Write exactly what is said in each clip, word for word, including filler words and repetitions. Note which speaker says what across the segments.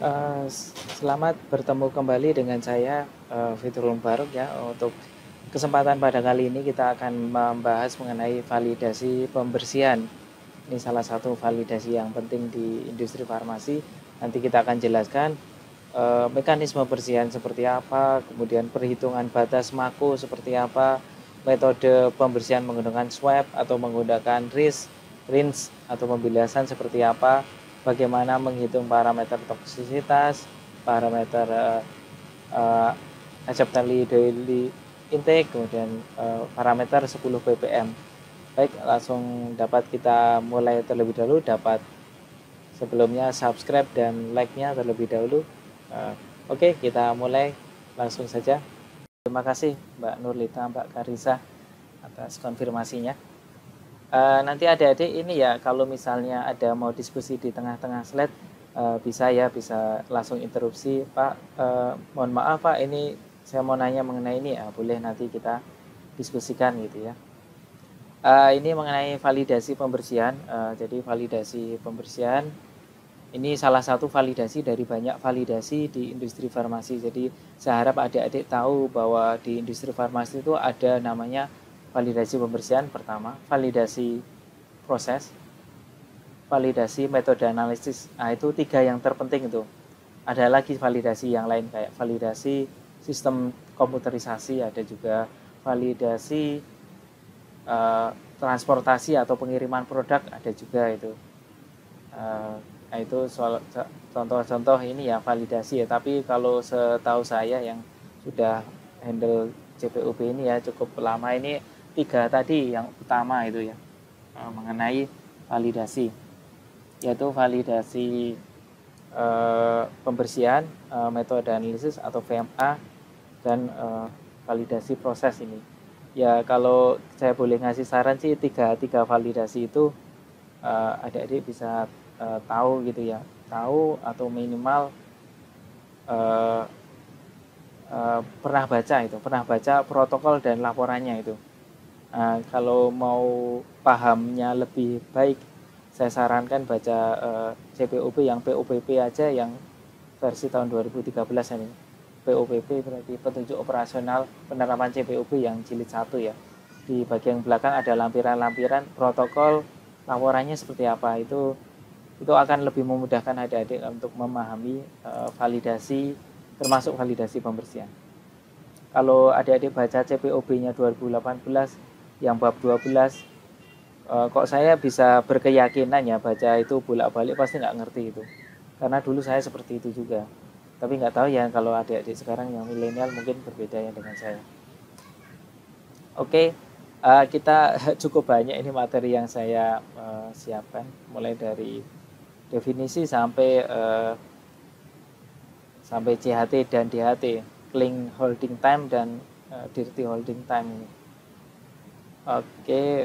Speaker 1: Eh, Selamat bertemu kembali dengan saya, eh, Fitrul Mubarok ya. Untuk kesempatan pada kali ini kita akan membahas mengenai validasi pembersihan. Ini salah satu validasi yang penting di industri farmasi. Nanti kita akan jelaskan eh, mekanisme pembersihan seperti apa, kemudian perhitungan batas mako seperti apa, metode pembersihan menggunakan swab atau menggunakan rinse, rinse atau pembilasan seperti apa, bagaimana menghitung parameter toksisitas, parameter uh, uh, acceptable daily intake, kemudian uh, parameter sepuluh ppm. Baik, langsung dapat kita mulai terlebih dahulu. Dapat sebelumnya subscribe dan like-nya terlebih dahulu. Uh, Oke, okay, kita mulai langsung saja. Terima kasih Mbak Nurlita, Mbak Karisa atas konfirmasinya. Uh, nanti adik-adik ini ya, kalau misalnya ada mau diskusi di tengah-tengah slide, uh, bisa ya, bisa langsung interupsi. Pak, uh, mohon maaf Pak, ini saya mau nanya mengenai ini ya, boleh nanti kita diskusikan gitu ya. Uh, ini mengenai validasi pembersihan. Uh, jadi validasi pembersihan ini salah satu validasi dari banyak validasi di industri farmasi. Jadi saya harap adik-adik tahu bahwa di industri farmasi itu ada namanya validasi pembersihan pertama, validasi proses, validasi metode analisis. Nah, itu tiga yang terpenting itu. Ada lagi validasi yang lain kayak validasi sistem komputerisasi, ada juga validasi uh, transportasi atau pengiriman produk, ada juga itu. Uh, Nah, itu soal contoh-contoh ini ya validasi ya. Tapi kalau setahu saya yang sudah handle C P U B ini ya cukup lama, ini tiga tadi yang utama itu ya, mengenai validasi, yaitu validasi eh, pembersihan, eh, metode analisis atau V M A, dan eh, validasi proses ini. Ya kalau saya boleh ngasih saran sih, tiga tiga validasi itu eh, adik-adik bisa Uh, tahu gitu ya, tahu atau minimal uh, uh, pernah baca itu, pernah baca protokol dan laporannya itu. Uh, kalau mau pahamnya lebih baik, saya sarankan baca uh, C P U B yang P O P P aja, yang versi tahun dua ribu tiga belas ini. P O P P berarti petunjuk operasional penerapan C P U B yang jilid satu ya. Di bagian belakang ada lampiran-lampiran protokol, laporannya seperti apa. Itu itu akan lebih memudahkan adik-adik untuk memahami uh, validasi, termasuk validasi pembersihan. Kalau adik-adik baca C P O B-nya dua ribu delapan belas yang bab dua belas, uh, kok saya bisa berkeyakinan ya baca itu bolak-balik pasti nggak ngerti itu. Karena dulu saya seperti itu juga. Tapi nggak tahu ya kalau adik-adik sekarang yang milenial mungkin berbeda ya dengan saya. Oke, uh, kita cukup banyak ini materi yang saya uh, siapkan, mulai dari definisi sampai uh, sampai C H T dan D H T, clean holding time dan uh, dirty holding time ini. Oke,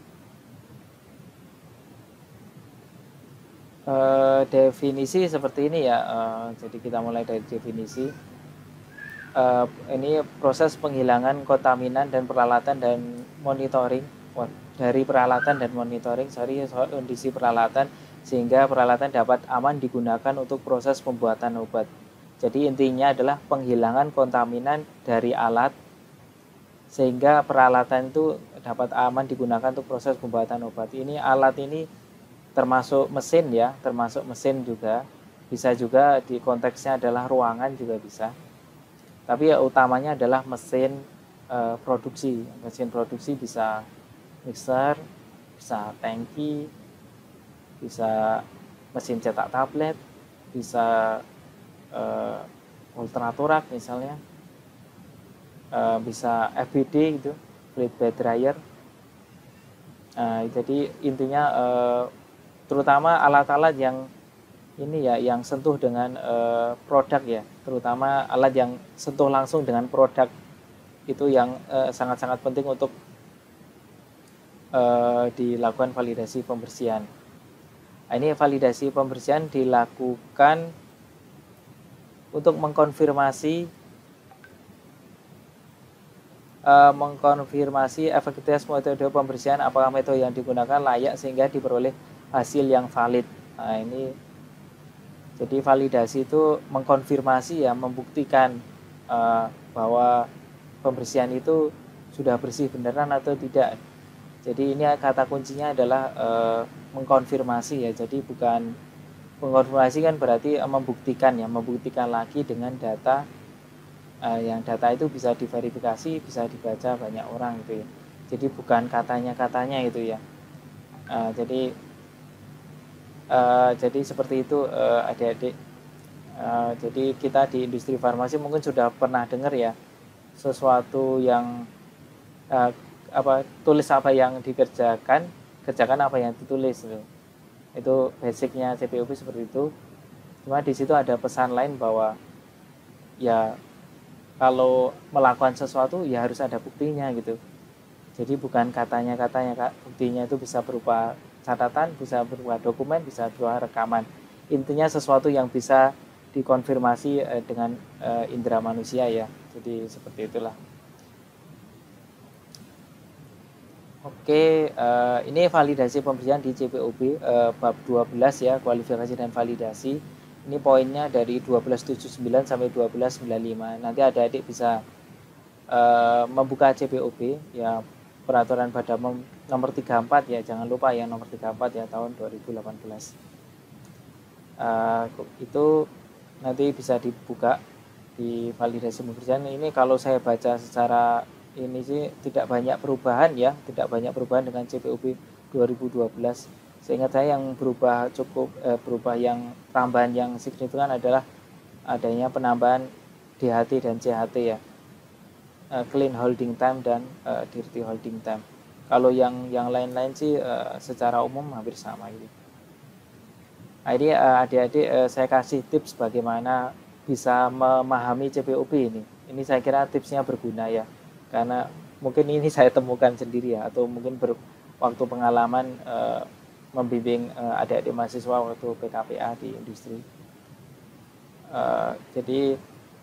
Speaker 1: uh, definisi seperti ini ya. Uh, jadi kita mulai dari definisi. Uh, ini proses penghilangan kontaminan dan peralatan dan monitoring dari peralatan dan monitoring sorry kondisi peralatan sehingga peralatan dapat aman digunakan untuk proses pembuatan obat. Jadi intinya adalah penghilangan kontaminan dari alat sehingga peralatan itu dapat aman digunakan untuk proses pembuatan obat. Ini alat ini termasuk mesin ya, termasuk mesin juga. Bisa juga di konteksnya adalah ruangan juga bisa. Tapi ya utamanya adalah mesin eh, produksi. Mesin produksi bisa mixer, bisa tangki, bisa mesin cetak tablet, bisa uh, ultratorak misalnya, uh, bisa F B D gitu, fluid bed dryer. Uh, jadi intinya uh, terutama alat-alat yang ini ya, yang sentuh dengan uh, produk ya, terutama alat yang sentuh langsung dengan produk itu yang uh, sangat-sangat penting untuk uh, dilakukan validasi pembersihan. Nah, ini validasi pembersihan dilakukan untuk mengkonfirmasi uh, mengkonfirmasi efektivitas metode pembersihan, apakah metode yang digunakan layak sehingga diperoleh hasil yang valid. Nah, ini Jadi validasi itu mengkonfirmasi ya, membuktikan uh, bahwa pembersihan itu sudah bersih beneran atau tidak. Jadi ini kata kuncinya adalah uh, mengkonfirmasi ya. Jadi bukan mengkonfirmasi kan berarti uh, membuktikan ya, membuktikan lagi dengan data uh, yang data itu bisa diverifikasi, bisa dibaca banyak orang gitu ya. Jadi bukan katanya-katanya gitu ya. Uh, jadi Uh, jadi seperti itu uh, adik-adik. Uh, jadi kita di industri farmasi mungkin sudah pernah dengar ya, sesuatu yang uh, apa tulis apa yang dikerjakan, kerjakan apa yang ditulis gitu. Itu basicnya C P O P seperti itu. Cuma di situ ada pesan lain bahwa ya kalau melakukan sesuatu ya harus ada buktinya gitu. Jadi bukan katanya-katanya, Kak. Buktinya itu bisa berupa catatan, bisa berupa dokumen, bisa berupa rekaman. Intinya sesuatu yang bisa dikonfirmasi eh, dengan eh, indera manusia ya. Jadi seperti itulah. Oke, eh, ini validasi pembersihan di C P O B eh, bab dua belas ya, kualifikasi dan validasi. Ini poinnya dari dua belas tujuh puluh sembilan sampai dua belas sembilan puluh lima. Nanti adik-adik bisa eh, membuka C P O B ya, peraturan pada nomor tiga puluh empat ya, jangan lupa ya, nomor tiga puluh empat ya tahun dua ribu delapan belas. Uh, itu nanti bisa dibuka di validasi pembersihan. Ini kalau saya baca secara ini sih tidak banyak perubahan ya, tidak banyak perubahan dengan C P O B dua ribu dua belas. Seingat saya yang berubah cukup eh, berubah yang tambahan yang signifikan adalah adanya penambahan D H T dan C H T ya. Clean holding time dan uh, dirty holding time. Kalau yang yang lain-lain sih uh, secara umum hampir sama gitu. Nah, ini uh, adik-adik uh, saya kasih tips bagaimana bisa memahami C P O B ini. Ini saya kira tipsnya berguna ya, karena mungkin ini saya temukan sendiri ya, atau mungkin ber, waktu pengalaman uh, membimbing uh, adik-adik mahasiswa waktu P K P A di industri. Uh, jadi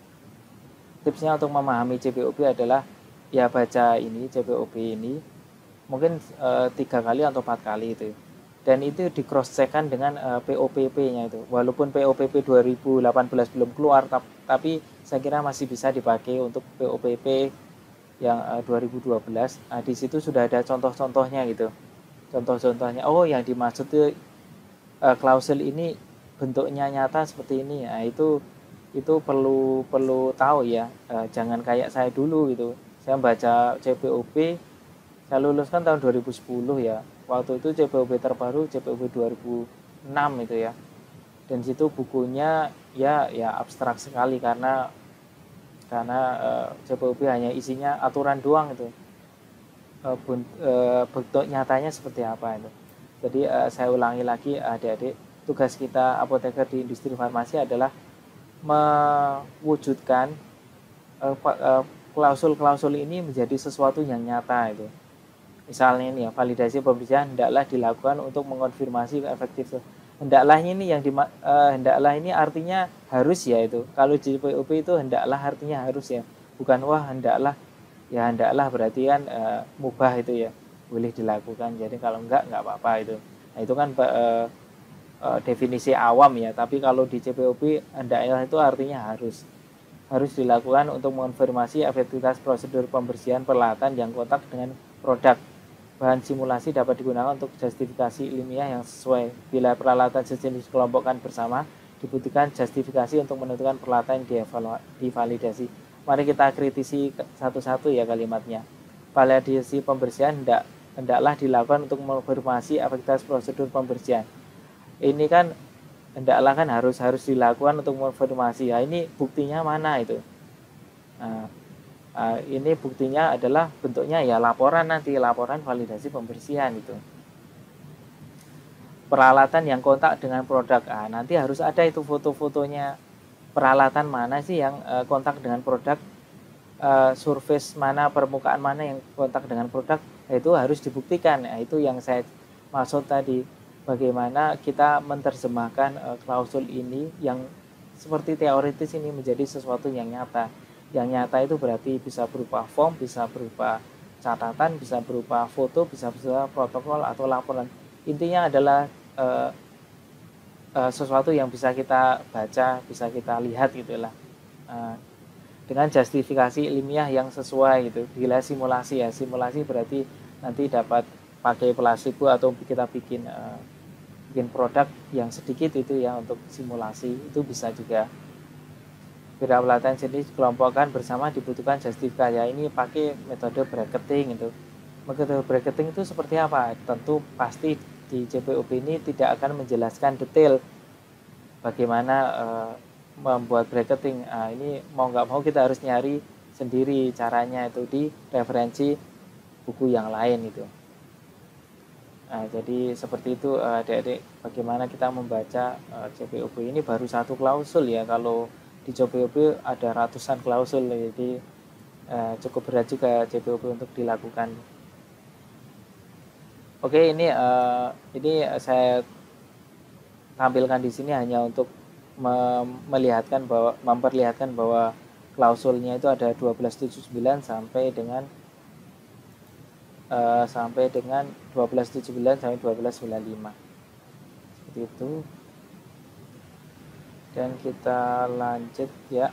Speaker 1: tipsnya untuk memahami C P O B adalah ya baca ini C P O B ini mungkin e, tiga kali atau empat kali itu, dan itu di cross checkkan dengan e, P O P P-nya itu. Walaupun P O P P dua ribu delapan belas belum keluar, tapi saya kira masih bisa dipakai untuk P O P P yang e, dua ribu dua belas. Nah, di situ sudah ada contoh-contohnya gitu. Contoh-contohnya, oh yang dimaksud itu e, klausul ini bentuknya nyata seperti ini. Nah, itu itu perlu perlu tahu ya, e, jangan kayak saya dulu gitu. Saya baca C P O B, saya lulus kan tahun dua ribu sepuluh ya. Waktu itu C P O B terbaru C P O B dua ribu enam itu ya. Dan situ bukunya ya ya abstrak sekali karena karena e, C P O B hanya isinya aturan doang itu. E, bunt, e, bentuk nyatanya seperti apa itu. Jadi e, saya ulangi lagi adik-adik, tugas kita apoteker di industri farmasi adalah mewujudkan klausul-klausul uh, uh, ini menjadi sesuatu yang nyata itu. Misalnya ini ya, validasi pembersihan hendaklah dilakukan untuk mengonfirmasi efektif. Hendaklah ini yang di, uh, hendaklah ini artinya harus ya itu. Kalau di P O P itu hendaklah artinya harus ya, bukan wah hendaklah. Ya hendaklah berarti kan uh, mubah itu ya, boleh dilakukan. Jadi kalau enggak enggak apa-apa itu. Nah, itu kan uh, Uh, definisi awam ya, tapi kalau di C P O B hendaknya itu artinya harus harus dilakukan untuk mengonfirmasi efektivitas prosedur pembersihan peralatan yang kontak dengan produk. Bahan simulasi dapat digunakan untuk justifikasi ilmiah yang sesuai. Bila peralatan sejenis dikelompokkan bersama, dibutuhkan justifikasi untuk menentukan peralatan yang divalidasi. Mari kita kritisi satu-satu ya kalimatnya. Validasi pembersihan hendak hendaklah dilakukan untuk mengonfirmasi efektivitas prosedur pembersihan. Ini kan hendaklah kan harus harus dilakukan untuk mengonfirmasi. Ya, ini buktinya mana itu? Nah, uh, ini buktinya adalah bentuknya ya laporan, nanti laporan validasi pembersihan itu. Peralatan yang kontak dengan produk, ah, nanti harus ada itu foto-fotonya. Peralatan mana sih yang uh, kontak dengan produk? Uh, surface mana, permukaan mana yang kontak dengan produk? Nah, itu harus dibuktikan. Nah, itu yang saya maksud tadi. Bagaimana kita menerjemahkan uh, klausul ini yang seperti teoritis ini menjadi sesuatu yang nyata. Yang nyata itu berarti bisa berupa form, bisa berupa catatan, bisa berupa foto, bisa berupa protokol atau laporan. Intinya adalah uh, uh, sesuatu yang bisa kita baca, bisa kita lihat gitulah, uh, dengan justifikasi ilmiah yang sesuai gitu. Bila simulasi ya, simulasi berarti nanti dapat pakai placebo atau kita bikin uh, bikin produk yang sedikit itu ya untuk simulasi, itu bisa juga. Beda pelatihan jenis kelompokkan bersama dibutuhkan justifikasi. Ya, ini pakai metode bracketing itu. Metode bracketing itu seperti apa? Tentu pasti di J P O B ini tidak akan menjelaskan detail bagaimana uh, membuat bracketing. Nah, ini mau nggak mau kita harus nyari sendiri caranya itu di referensi buku yang lain itu. Nah, jadi seperti itu adik-adik, bagaimana kita membaca uh, J P O B ini baru satu klausul ya. Kalau di J P O B ada ratusan klausul, jadi uh, cukup berat juga J P O B untuk dilakukan. Oke, ini uh, ini saya tampilkan di sini hanya untuk melihatkan bahwa memperlihatkan bahwa klausulnya itu ada dua belas tujuh puluh sembilan sampai dengan Uh, sampai dengan dua belas tujuh puluh sembilan sampai dua belas sembilan puluh lima seperti itu. Dan kita lanjut ya.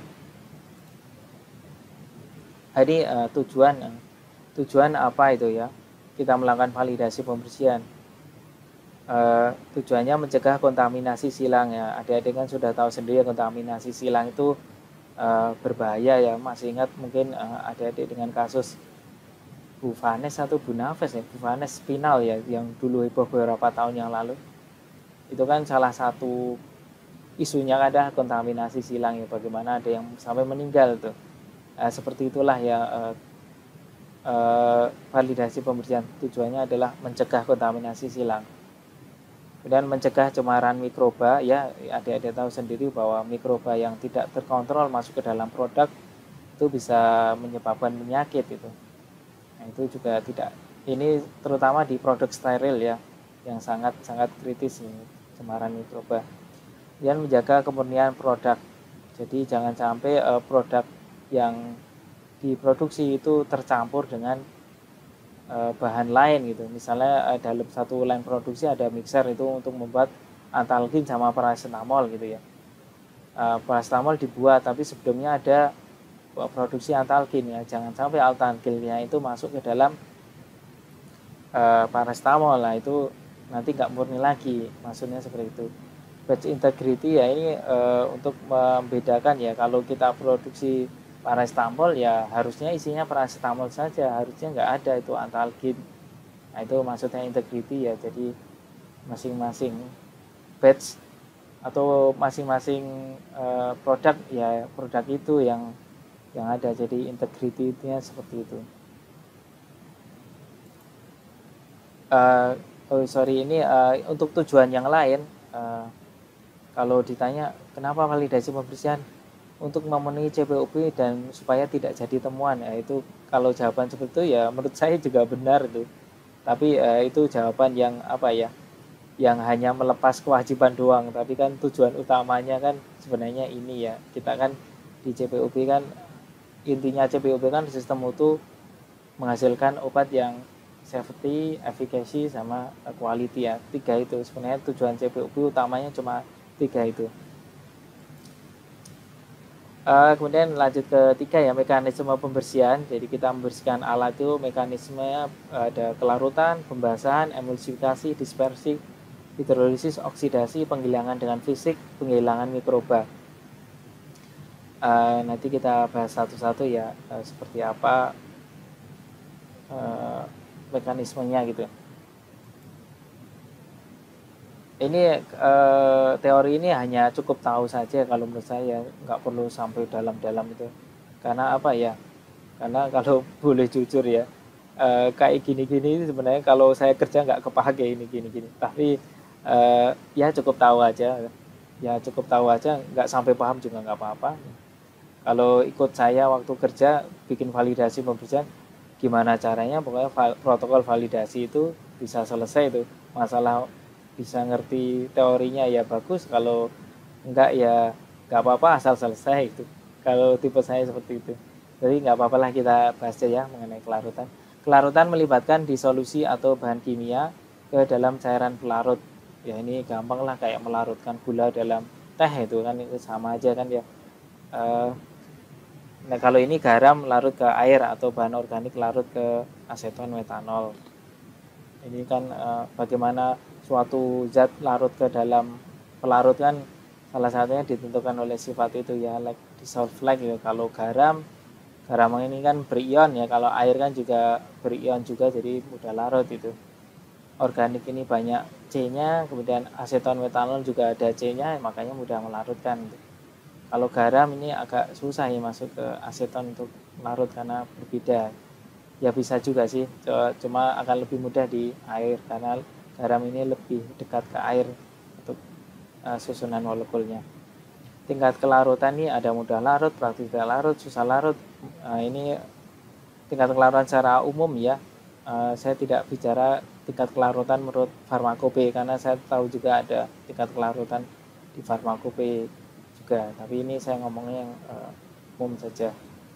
Speaker 1: Jadi uh, tujuan uh, tujuan apa itu ya, kita melakukan validasi pembersihan. Uh, tujuannya mencegah kontaminasi silang ya. Adik-adik kan sudah tahu sendiri kontaminasi silang itu uh, berbahaya ya. Masih ingat mungkin uh, adik-adik dengan kasus Bu Vanes atau Bu Naves ya, Bu Vanes spinal ya, yang dulu heboh beberapa tahun yang lalu. Itu kan salah satu isunya ada kontaminasi silang ya, bagaimana ada yang sampai meninggal tuh. Nah, seperti itulah ya eh, eh, validasi pembersihan, tujuannya adalah mencegah kontaminasi silang. Kemudian mencegah cemaran mikroba ya, adik-adik tahu sendiri bahwa mikroba yang tidak terkontrol masuk ke dalam produk itu bisa menyebabkan penyakit itu. Nah, itu juga tidak, ini terutama di produk steril ya, yang sangat sangat kritis ini cemaran mikroba. Dan menjaga kemurnian produk, jadi jangan sampai uh, produk yang diproduksi itu tercampur dengan uh, bahan lain gitu. Misalnya uh, dalam satu line produksi ada mixer itu untuk membuat antalgin sama paracetamol gitu ya. Uh, paracetamol dibuat tapi sebelumnya ada produksi antalgin ya, jangan sampai antalginnya itu masuk ke dalam uh, paracetamol lah, itu nanti nggak murni lagi, maksudnya seperti itu. Batch integrity ya, ini uh, untuk membedakan ya, kalau kita produksi paracetamol ya harusnya isinya paracetamol saja, harusnya nggak ada itu antalgin. Nah, itu maksudnya integrity ya, jadi masing-masing batch atau masing-masing uh, produk ya, produk itu yang yang ada, jadi integrity-nya seperti itu. Uh, oh sorry ini uh, untuk tujuan yang lain, uh, kalau ditanya kenapa validasi pembersihan, untuk memenuhi C P O B dan supaya tidak jadi temuan ya, itu kalau jawaban seperti itu ya menurut saya juga benar itu, tapi uh, itu jawaban yang apa ya, yang hanya melepas kewajiban doang, tapi kan tujuan utamanya kan sebenarnya ini ya, kita kan di C P O B kan intinya C P O B kan sistem mutu menghasilkan obat yang safety, efficacy, sama quality ya, tiga itu sebenarnya tujuan C P O B utamanya cuma tiga itu. Uh, kemudian lanjut ke tiga ya, mekanisme pembersihan. Jadi kita membersihkan alat itu mekanismenya ada kelarutan, pembasahan, emulsifikasi, dispersi, hidrolisis, oksidasi, penghilangan dengan fisik, penghilangan mikroba. Uh, nanti kita bahas satu-satu ya, uh, seperti apa uh, mekanismenya gitu. Ini uh, teori ini hanya cukup tahu saja kalau menurut saya, nggak perlu sampai dalam-dalam itu. Karena apa ya? Karena kalau boleh jujur ya, uh, kayak gini-gini sebenarnya kalau saya kerja nggak kepake ini gini-gini. Tapi uh, ya cukup tahu aja, ya cukup tahu aja, nggak sampai paham juga nggak apa-apa. Kalau ikut saya waktu kerja bikin validasi pembersihan, gimana caranya pokoknya val, protokol validasi itu bisa selesai itu. Masalah bisa ngerti teorinya ya bagus, kalau enggak ya nggak apa-apa asal selesai itu. Kalau tipe saya seperti itu. Jadi nggak apa-apa lah kita bahas aja ya mengenai kelarutan. Kelarutan melibatkan disolusi atau bahan kimia ke dalam cairan pelarut. Ya ini gampang lah, kayak melarutkan gula dalam teh itu kan, itu sama aja kan ya. Uh, nah kalau ini garam larut ke air atau bahan organik larut ke aseton metanol. Ini kan uh, bagaimana suatu zat larut ke dalam pelarut kan salah satunya ditentukan oleh sifat itu ya, like dissolve like gitu. Kalau garam, garam ini kan berion ya, kalau air kan juga berion juga, jadi mudah larut itu. Organik ini banyak C-nya, kemudian aseton metanol juga ada C-nya, makanya mudah melarutkan. Kalau garam ini agak susah ya masuk ke aseton untuk larut karena berbeda. Ya bisa juga sih, cuma akan lebih mudah di air karena garam ini lebih dekat ke air untuk uh, susunan molekulnya. Tingkat kelarutan ini ada mudah larut, praktis tidak larut, susah larut. Uh, ini tingkat kelarutan secara umum ya. Uh, saya tidak bicara tingkat kelarutan menurut farmakope karena saya tahu juga ada tingkat kelarutan di farmakope juga. Tapi ini saya ngomongnya yang uh, umum saja.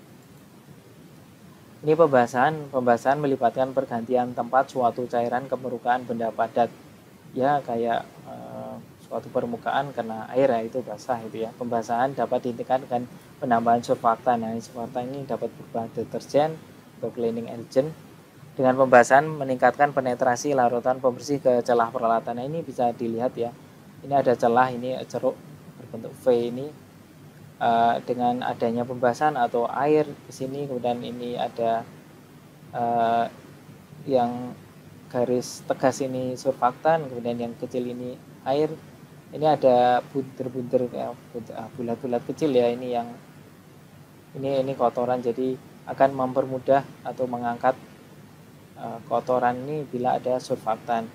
Speaker 1: Ini pembahasan, pembahasan melibatkan pergantian tempat suatu cairan ke permukaan benda padat. Ya kayak e, suatu permukaan kena air ya, itu basah itu ya. Pembahasan dapat dihentikan dengan penambahan surfaktan. Nah, surfaktan ini dapat berupa deterjen atau cleaning agent. Dengan pembahasan meningkatkan penetrasi larutan pembersih ke celah peralatan. Nah, ini bisa dilihat ya. Ini ada celah, ini ceruk berbentuk V ini. Uh, dengan adanya pembasahan atau air di sini, kemudian ini ada uh, yang garis tegas ini surfaktan, kemudian yang kecil ini air. Ini ada buntir-buntir ya, bulat-bulat kecil ya, ini yang ini ini kotoran, jadi akan mempermudah atau mengangkat uh, kotoran ini bila ada surfaktan.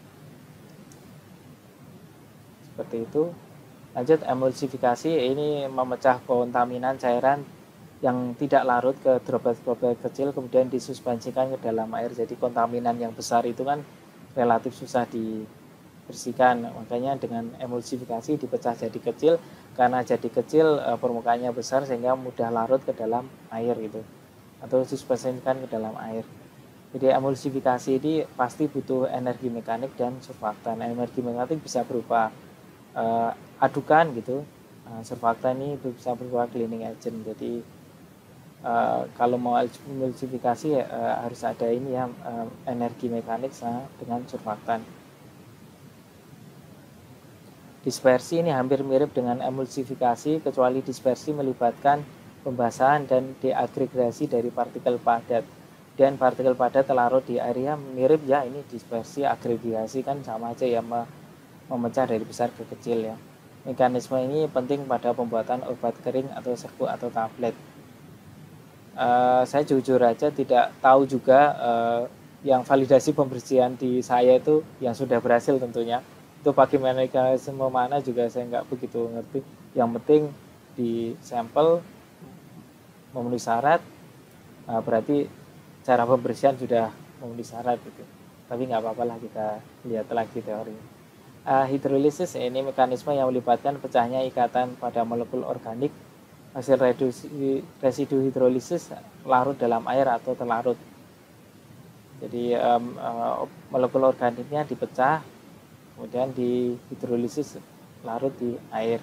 Speaker 1: Seperti itu. Lanjut, emulsifikasi ini memecah kontaminan cairan yang tidak larut ke droplet-droplet kecil kemudian disuspensikan ke dalam air. Jadi kontaminan yang besar itu kan relatif susah dibersihkan, makanya dengan emulsifikasi dipecah jadi kecil. Karena jadi kecil permukaannya besar sehingga mudah larut ke dalam air gitu, atau suspensikan ke dalam air. Jadi emulsifikasi ini pasti butuh energi mekanik dan surfaktan. Energi mekanik bisa berupa Uh, adukan gitu, uh, surfaktan ini bisa berupa cleaning agent. Jadi uh, kalau mau emulsifikasi uh, harus ada ini ya, uh, energi mekanik sama dengan surfaktan. Dispersi ini hampir mirip dengan emulsifikasi, kecuali dispersi melibatkan pembasahan dan deagregasi dari partikel padat, dan partikel padat larut di area mirip ya. Ini dispersi, agregasi kan sama aja ya, memecah dari besar ke kecil ya. Mekanisme ini penting pada pembuatan obat kering atau serbuk atau tablet. Uh, saya jujur aja tidak tahu juga uh, yang validasi pembersihan di saya itu yang sudah berhasil tentunya. Itu pakai mekanisme mana juga saya nggak begitu ngerti. Yang penting di sampel memenuhi syarat, uh, berarti cara pembersihan sudah memenuhi syarat gitu. Tapi nggak apa-apa lah, kita lihat lagi teorinya. Uh, hidrolisis ini mekanisme yang melibatkan pecahnya ikatan pada molekul organik. Hasil reduksi, residu hidrolisis larut dalam air atau terlarut. Jadi um, uh, molekul organiknya dipecah, kemudian di hidrolisis larut di air.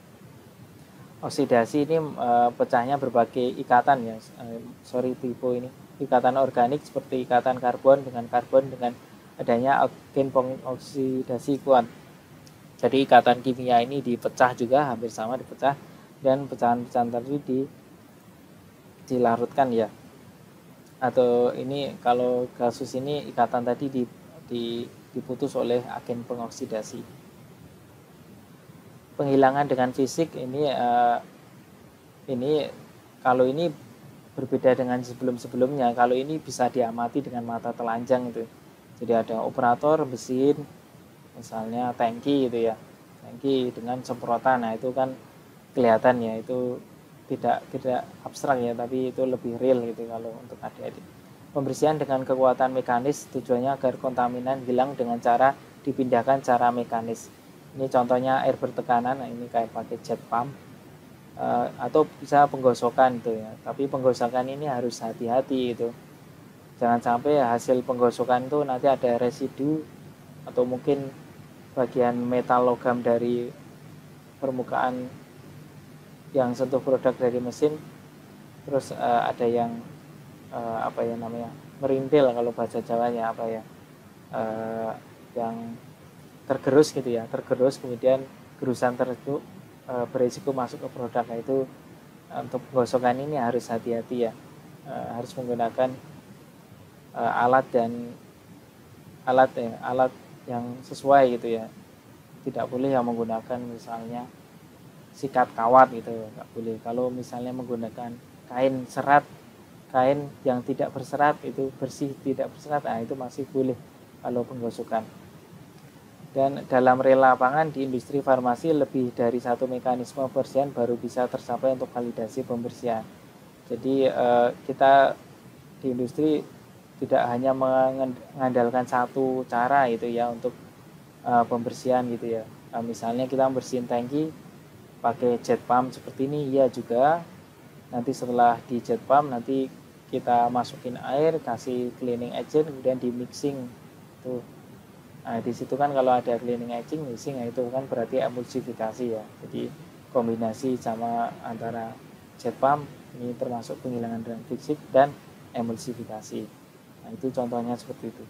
Speaker 1: Oksidasi ini uh, pecahnya berbagai ikatan ya, uh, sorry typo ini, ikatan organik seperti ikatan karbon dengan karbon dengan adanya agen pengoksidasi kuat. Jadi ikatan kimia ini dipecah juga, hampir sama dipecah, dan pecahan-pecahan tadi di, dilarutkan ya. Atau ini kalau kasus ini ikatan tadi di, di, diputus oleh agen pengoksidasi. Penghilangan dengan fisik ini uh, ini kalau ini berbeda dengan sebelum-sebelumnya. Kalau ini bisa diamati dengan mata telanjang itu. Jadi ada operator mesin, misalnya tangki gitu ya, tangki dengan semprotan. Nah itu kan kelihatan ya, itu tidak tidak abstrak ya, tapi itu lebih real gitu kalau untuk adik-adik. Pembersihan dengan kekuatan mekanis tujuannya agar kontaminan hilang dengan cara dipindahkan secara mekanis. Ini contohnya air bertekanan, nah ini kayak pakai jet pump, uh, atau bisa penggosokan itu ya. Tapi penggosokan ini harus hati-hati itu. Jangan sampai hasil penggosokan itu nanti ada residu atau mungkin bagian metal logam dari permukaan yang sentuh produk dari mesin, terus uh, ada yang uh, apa ya namanya merindil kalau bahasa Jawanya apa ya uh, yang tergerus gitu ya, tergerus kemudian gerusan tersebut uh, berisiko masuk ke produk. Nah, itu uh, untuk penggosokan ini harus hati-hati ya, uh, harus menggunakan uh, alat dan alat ya, alat yang sesuai gitu ya. Tidak boleh yang menggunakan misalnya sikat kawat gitu, nggak boleh. Kalau misalnya menggunakan kain serat, kain yang tidak berserat itu bersih tidak berserat, nah itu masih boleh kalau penggosokan. Dan dalam rel lapangan di industri farmasi lebih dari satu mekanisme pembersihan baru bisa tercapai untuk validasi pembersihan. Jadi eh, kita di industri tidak hanya mengandalkan satu cara gitu ya untuk eh, pembersihan gitu ya. Nah, misalnya kita bersihin tangki pakai jet pump seperti ini, ya juga. Nanti setelah di jet pump nanti kita masukin air, kasih cleaning agent, kemudian di mixing tuh. Nah, di situ kan kalau ada cleaning agent, mixing, nah itu kan berarti emulsifikasi ya. Jadi kombinasi sama antara jet pump ini termasuk penghilangan rem fisik dan emulsifikasi. Nah, itu contohnya seperti itu.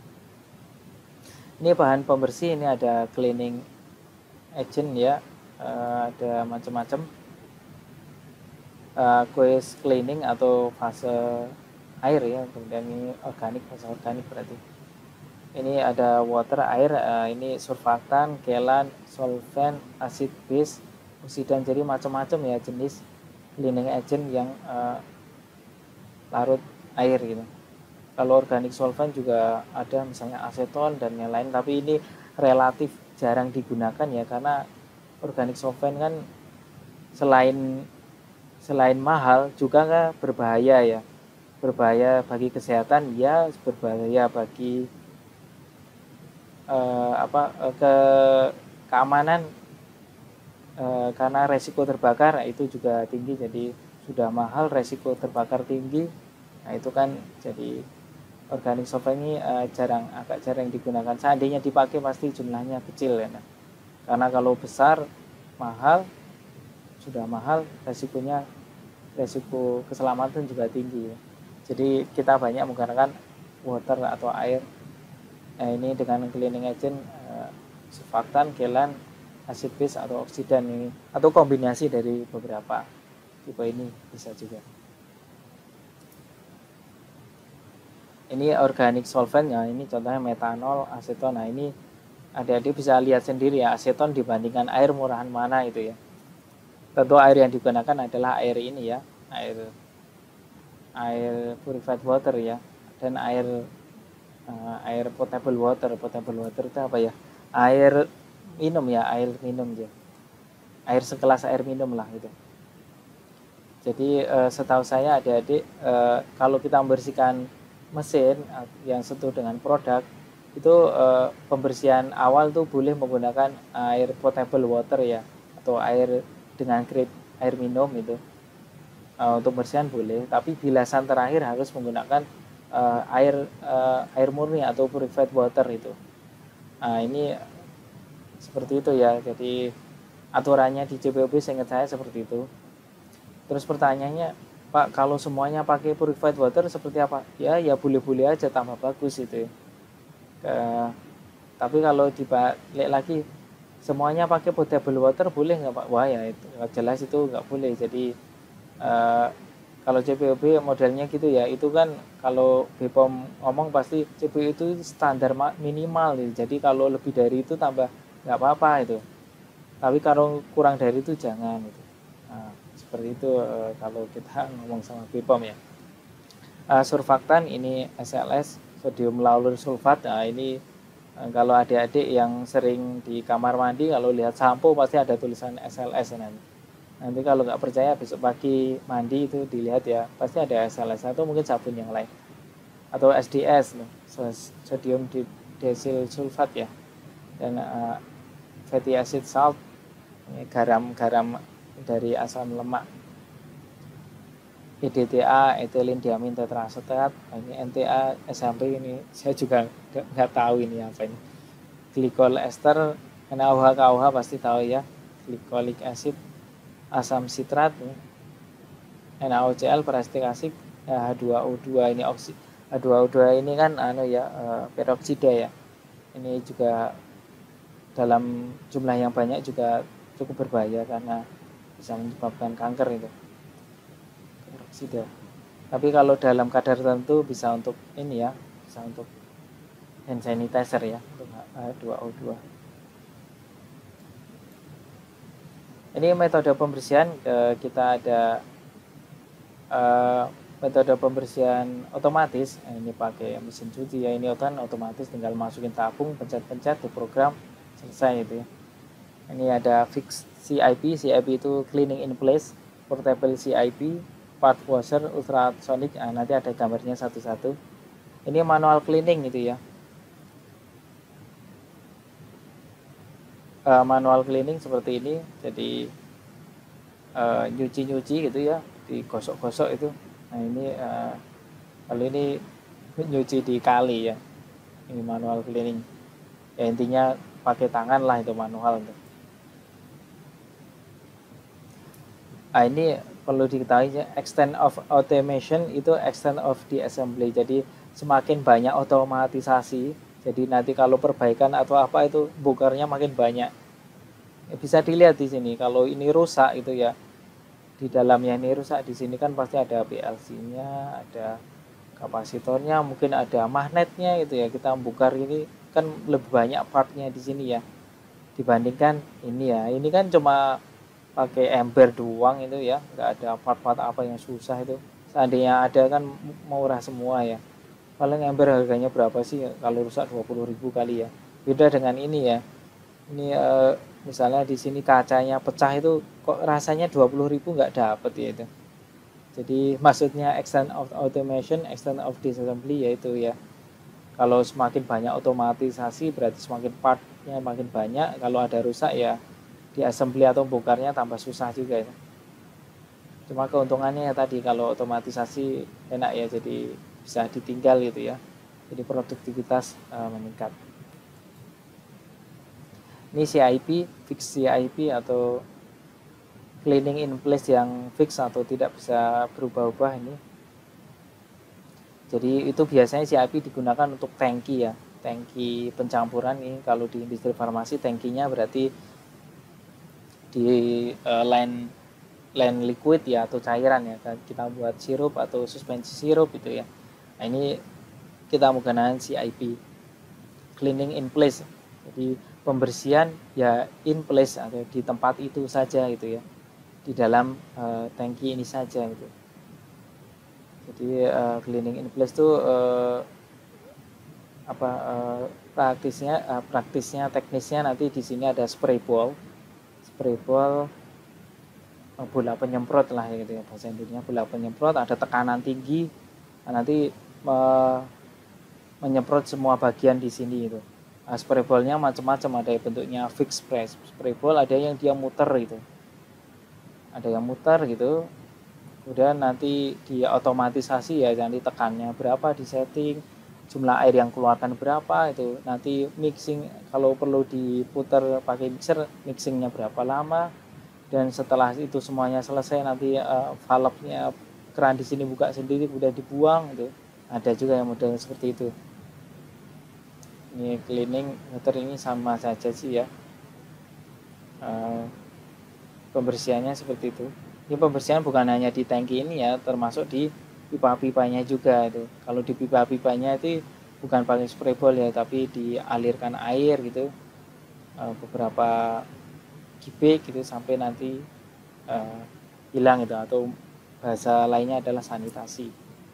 Speaker 1: Ini bahan pembersih, ini ada cleaning agent ya, uh, ada macam-macam. Uh, Quest cleaning atau fase air ya, kemudian ini organik, fase organik berarti. Ini ada water, air, uh, ini surfaktan, kelan, solvent, acid base, oksidan. Jadi macam-macam ya jenis cleaning agent yang uh, larut air gitu. Kalau organic solvent juga ada misalnya aseton dan yang lain, tapi ini relatif jarang digunakan ya, karena organic solvent kan selain selain mahal juga kan berbahaya ya, berbahaya bagi kesehatan ya, berbahaya bagi eh, apa eh, ke keamanan eh, karena resiko terbakar itu juga tinggi. Jadi sudah mahal, resiko terbakar tinggi, nah itu kan jadi organic solvent ini eh, jarang agak jarang digunakan. Seandainya dipakai pasti jumlahnya kecil ya, nah. Karena kalau besar mahal, sudah mahal, resikonya resiko keselamatan juga tinggi ya. Jadi kita banyak menggunakan water atau air. Nah, ini dengan cleaning agent uh, surfaktan, kelan, acid base atau oksidan ini, atau kombinasi dari beberapa tipe ini bisa juga. Ini organic solvent ya, ini contohnya metanol, aseton. Nah, ini adik-adik bisa lihat sendiri ya, aseton dibandingkan air murahan mana itu ya. Tentu air yang digunakan adalah air ini ya, air air purified water ya, dan air Uh, air potable water. Potable water itu apa ya? Air minum ya, air minum ya. Air sekelas air minum lah gitu. Jadi uh, setahu saya adik-adik uh, kalau kita membersihkan mesin uh, yang sentuh dengan produk itu uh, pembersihan awal tuh boleh menggunakan air potable water ya, atau air dengan grade air minum itu. Uh, untuk bersihan boleh, tapi bilasan terakhir harus menggunakan Uh, air uh, air murni atau purified water itu. Nah, ini seperti itu ya. Jadi aturannya di C P O B seingat saya seperti itu. Terus pertanyaannya, Pak, kalau semuanya pakai purified water seperti apa? Ya, ya boleh-boleh aja, tambah bagus itu. Uh, tapi kalau dibalik lagi, semuanya pakai potable water boleh nggak Pak? Wah ya itu jelas itu nggak boleh. Jadi uh, kalau C P O B modelnya gitu ya, itu kan kalau B P O M ngomong pasti C P O B itu standar minimal gitu. Jadi kalau lebih dari itu tambah nggak apa-apa itu. Tapi kalau kurang dari itu jangan gitu. Nah, seperti itu e, kalau kita ngomong sama B P O M ya. E, surfaktan ini S L S, sodium lauryl sulfat. Nah, ini e, kalau adik-adik yang sering di kamar mandi kalau lihat sampo pasti ada tulisan S L S nanti. Nanti kalau nggak percaya besok pagi mandi itu dilihat ya, pasti ada S L S atau mungkin sabun yang lain, atau S D S, sodium desil sulfat ya, dan uh, fatty acid salt, ini garam-garam dari asam lemak, E D T A, ethylene diamin tetraasetat, ini N T A, S H P, ini saya juga nggak tahu ini apa ini. glikol ester, NaOH KOH pasti tahu ya, glycolic acid, asam sitrat, NaOCl parasitik asik, H dua O dua ini oksi, H dua O dua ini kan anu ya, peroksida ya. Ini juga dalam jumlah yang banyak juga cukup berbahaya karena bisa menyebabkan kanker itu, peroksida. Tapi kalau dalam kadar tertentu bisa untuk ini ya, bisa untuk hand sanitizer ya, untuk H dua O dua. Ini metode pembersihan, kita ada uh, metode pembersihan otomatis. Ini pakai mesin cuci ya, ini kan otomatis, tinggal masukin tabung, pencet-pencet di program, selesai itu ya. Ini ada fix C I P, C I P itu cleaning in place, portable C I P, part washer, ultrasonic, nah, nanti ada gambarnya satu-satu. Ini manual cleaning itu ya. Uh, manual cleaning seperti ini, jadi uh, nyuci-nyuci gitu ya, digosok-gosok itu. Nah ini uh, kalau ini nyuci di kali ya, ini manual cleaning ya, intinya pakai tangan lah itu manual tuh. Nah, ini perlu diketahui ya, extent of automation itu extent of the assembly, jadi semakin banyak otomatisasi, jadi nanti kalau perbaikan atau apa itu bongkarnya makin banyak. Ya, bisa dilihat di sini kalau ini rusak itu ya, di dalamnya ini rusak, di sini kan pasti ada P L C-nya, ada kapasitornya, mungkin ada magnetnya itu ya. Kita bongkar ini kan lebih banyak partnya di sini ya, dibandingkan ini ya. Ini kan cuma pakai ember doang itu ya, nggak ada part-part apa yang susah itu. Seandainya ada kan murah semua ya. Paling ember harganya berapa sih kalau rusak, dua puluh ribu kali ya. Beda dengan ini ya. Ini eh, misalnya di sini kacanya pecah itu kok rasanya dua puluh ribu nggak dapet ya itu. Jadi maksudnya extent of automation, extent of disassembly yaitu ya, kalau semakin banyak otomatisasi berarti semakin partnya makin banyak. Kalau ada rusak ya di assembly atau bongkarnya tambah susah juga ya. Cuma keuntungannya ya tadi, kalau otomatisasi enak ya, jadi bisa ditinggal gitu ya, jadi produktivitas uh, meningkat. Ini C I P, fix C I P atau cleaning in place yang fix atau tidak bisa berubah-ubah ini. Jadi itu biasanya C I P digunakan untuk tangki ya, tangki pencampuran ini. Kalau di industri farmasi tangkinya berarti di uh, line line liquid ya atau cairan ya, kita buat sirup atau suspensi sirup itu ya. Nah ini kita menggunakan C I P, cleaning in place, jadi pembersihan ya in place atau di tempat itu saja gitu ya, di dalam uh, tangki ini saja gitu. Jadi uh, cleaning in place itu uh, apa uh, praktisnya uh, praktisnya teknisnya nanti di sini ada spray ball, spray ball bola penyemprot lah gitu ya, bahasa Indonesia bola penyemprot, ada tekanan tinggi, nah, nanti me, menyemprot semua bagian di sini itu. Nah, spray ballnya macam-macam, ada yang bentuknya fixed spray, spray ball, ada yang dia muter gitu, ada yang muter gitu. Kemudian nanti di otomatisasi ya, nanti tekannya berapa di setting, jumlah air yang keluarkan berapa itu, nanti mixing kalau perlu diputar pakai mixer, mixingnya berapa lama. Dan setelah itu semuanya selesai nanti uh, valve-nya, keran di sini buka sendiri udah dibuang itu. Ada juga yang model seperti itu. Ini cleaning meter ini sama saja sih ya. Uh, pembersihannya seperti itu. Ini pembersihan bukan hanya di tangki ini ya, termasuk di pipa-pipanya juga itu. Kalau di pipa-pipanya itu bukan pakai spray ball ya, tapi dialirkan air gitu. Uh, beberapa gibik gitu sampai nanti uh, hilang itu, atau bahasa lainnya adalah sanitasi.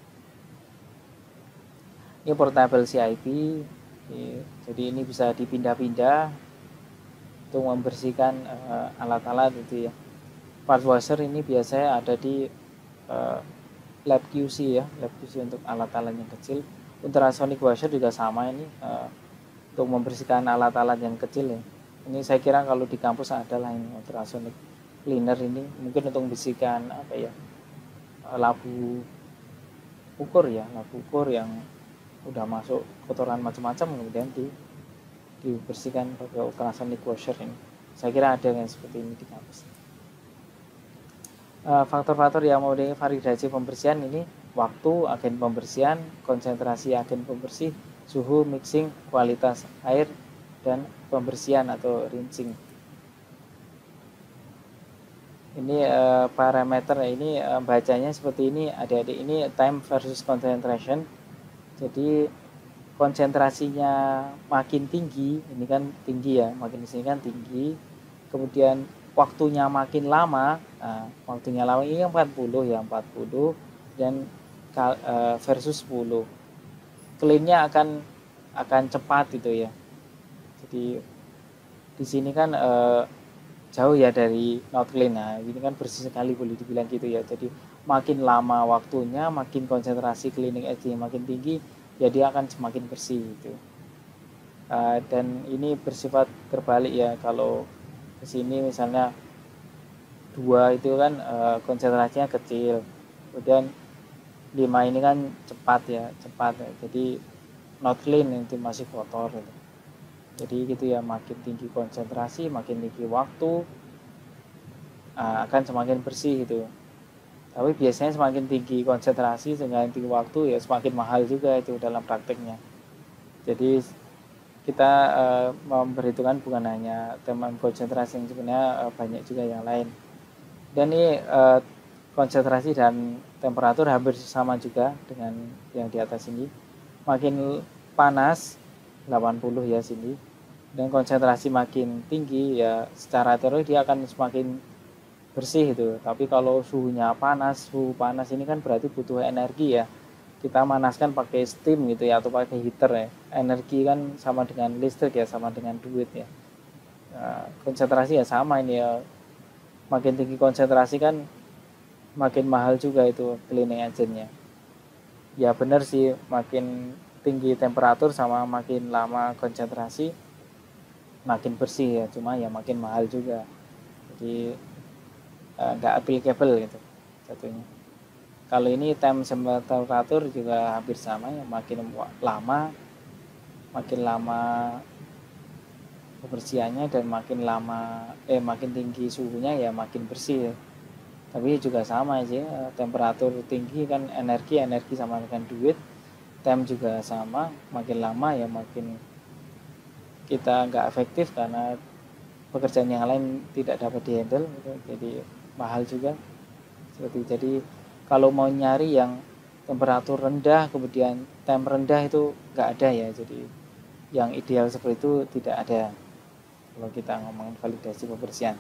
Speaker 1: Ini portable C I P, ini, jadi ini bisa dipindah-pindah untuk membersihkan uh, alat-alat itu ya. Part washer ini biasanya ada di uh, lab Q C ya, lab Q C untuk alat-alat yang kecil. Ultrasonic washer juga sama ini, uh, untuk membersihkan alat-alat yang kecil ya. Ini saya kira kalau di kampus adalah ini ultrasonic cleaner, ini mungkin untuk membersihkan apa ya, labu ukur ya, labu ukur yang udah masuk kotoran macam-macam kemudian di dibersihkan pakai kemasan liquid washer ini. Saya kira ada yang seperti ini di kampus. Faktor-faktor yang memenuhi validasi pembersihan ini waktu agen pembersihan, konsentrasi agen pembersih, suhu, mixing, kualitas air, dan pembersihan atau rinsing. Ini eh, parameter ini eh, bacanya seperti ini, adik-adik, ini time versus concentration. Jadi konsentrasinya makin tinggi, ini kan tinggi ya, makin di sini kan tinggi. Kemudian waktunya makin lama, nah, waktunya lama ini empat puluh ya, empat puluh, dan uh, versus sepuluh. Cleannya akan akan cepat gitu ya. Jadi di sini kan uh, jauh ya dari not clean. Nah, ini kan bersih sekali boleh dibilang gitu ya. Jadi makin lama waktunya, makin konsentrasi cleaning agent makin tinggi, ya dia akan semakin bersih gitu. Uh, dan ini bersifat terbalik ya, kalau di sini misalnya dua itu kan uh, konsentrasinya kecil, kemudian lima ini kan cepat ya, cepat ya. Jadi not clean, itu masih kotor gitu. Jadi gitu ya, makin tinggi konsentrasi, makin tinggi waktu, uh, akan semakin bersih gitu. Tapi biasanya semakin tinggi konsentrasi, semakin tinggi waktu, ya semakin mahal juga itu dalam prakteknya. Jadi kita uh, memperhitungkan bukan hanya tema konsentrasi, yang sebenarnya uh, banyak juga yang lain. Dan ini uh, konsentrasi dan temperatur hampir sama juga dengan yang di atas ini. Makin panas delapan puluh ya sini, dan konsentrasi makin tinggi ya secara teori dia akan semakin bersih itu. Tapi kalau suhunya panas, suhu panas ini kan berarti butuh energi ya. Kita manaskan pakai steam gitu ya, atau pakai heater ya. Energi kan sama dengan listrik ya, sama dengan duit ya. Nah, konsentrasi ya sama ini ya. Makin tinggi konsentrasi kan makin mahal juga itu cleaning agentnya. Ya benar sih, makin tinggi temperatur sama makin lama konsentrasi makin bersih ya, cuma ya makin mahal juga. Jadi nggak uh, applicable gitu satunya. Kalau ini time temperatur juga hampir sama ya, makin lama makin lama kebersihannya, dan makin lama eh makin tinggi suhunya ya makin bersih ya. Tapi juga sama aja, temperatur tinggi kan energi energi sama dengan duit, time juga sama, makin lama ya makin kita nggak efektif karena pekerjaan yang lain tidak dapat dihandle gitu. Jadi mahal juga seperti. Jadi kalau mau nyari yang temperatur rendah kemudian time rendah itu nggak ada ya. Jadi yang ideal seperti itu tidak ada kalau kita ngomongin validasi pembersihan.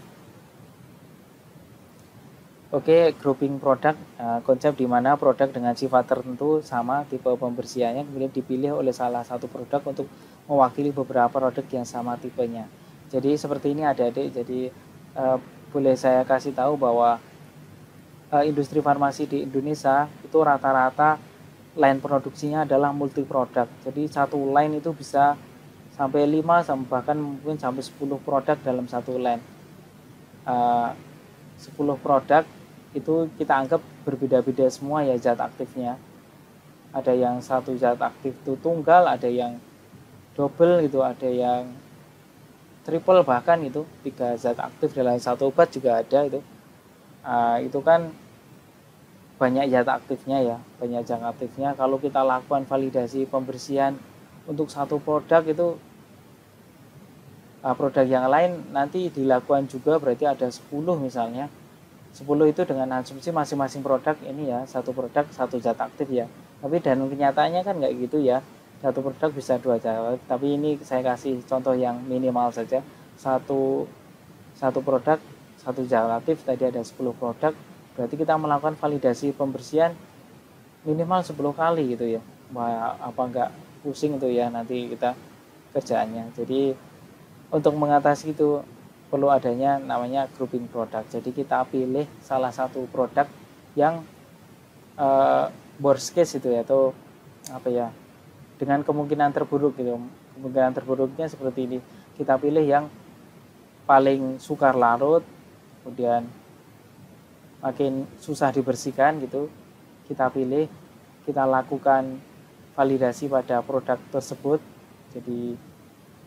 Speaker 1: Oke, grouping produk, nah, konsep di mana produk dengan sifat tertentu sama tipe pembersihannya kemudian dipilih oleh salah satu produk untuk mewakili beberapa produk yang sama tipenya. Jadi seperti ini adik-adik. Jadi eh, boleh saya kasih tahu bahwa eh, industri farmasi di Indonesia itu rata-rata line produksinya adalah multi produk. Jadi satu line itu bisa sampai lima, bahkan mungkin sampai sepuluh produk dalam satu line. Eh, sepuluh produk itu kita anggap berbeda-beda semua ya zat aktifnya. Ada yang satu zat aktif itu tunggal, ada yang double gitu, ada yang triple, bahkan itu tiga zat aktif dalam satu obat juga ada itu. Uh, itu kan banyak zat aktifnya ya, banyak zat aktifnya. Kalau kita lakukan validasi pembersihan untuk satu produk itu, uh, produk yang lain nanti dilakukan juga, berarti ada sepuluh misalnya. sepuluh itu dengan asumsi masing-masing produk ini ya, satu produk satu zat aktif ya. Tapi dan kenyataannya kan nggak gitu ya. Satu produk bisa dua zat aktif, tapi ini saya kasih contoh yang minimal saja. Satu satu produk satu zat aktif, tadi ada sepuluh produk, berarti kita melakukan validasi pembersihan minimal sepuluh kali gitu ya. Wah, apa nggak pusing itu ya nanti kita kerjaannya. Jadi untuk mengatasi itu perlu adanya namanya grouping produk. Jadi kita pilih salah satu produk yang uh, worst case itu ya, atau apa ya, dengan kemungkinan terburuk gitu. Kemungkinan terburuknya seperti ini. Kita pilih yang paling sukar larut, kemudian makin susah dibersihkan gitu. Kita pilih, kita lakukan validasi pada produk tersebut. Jadi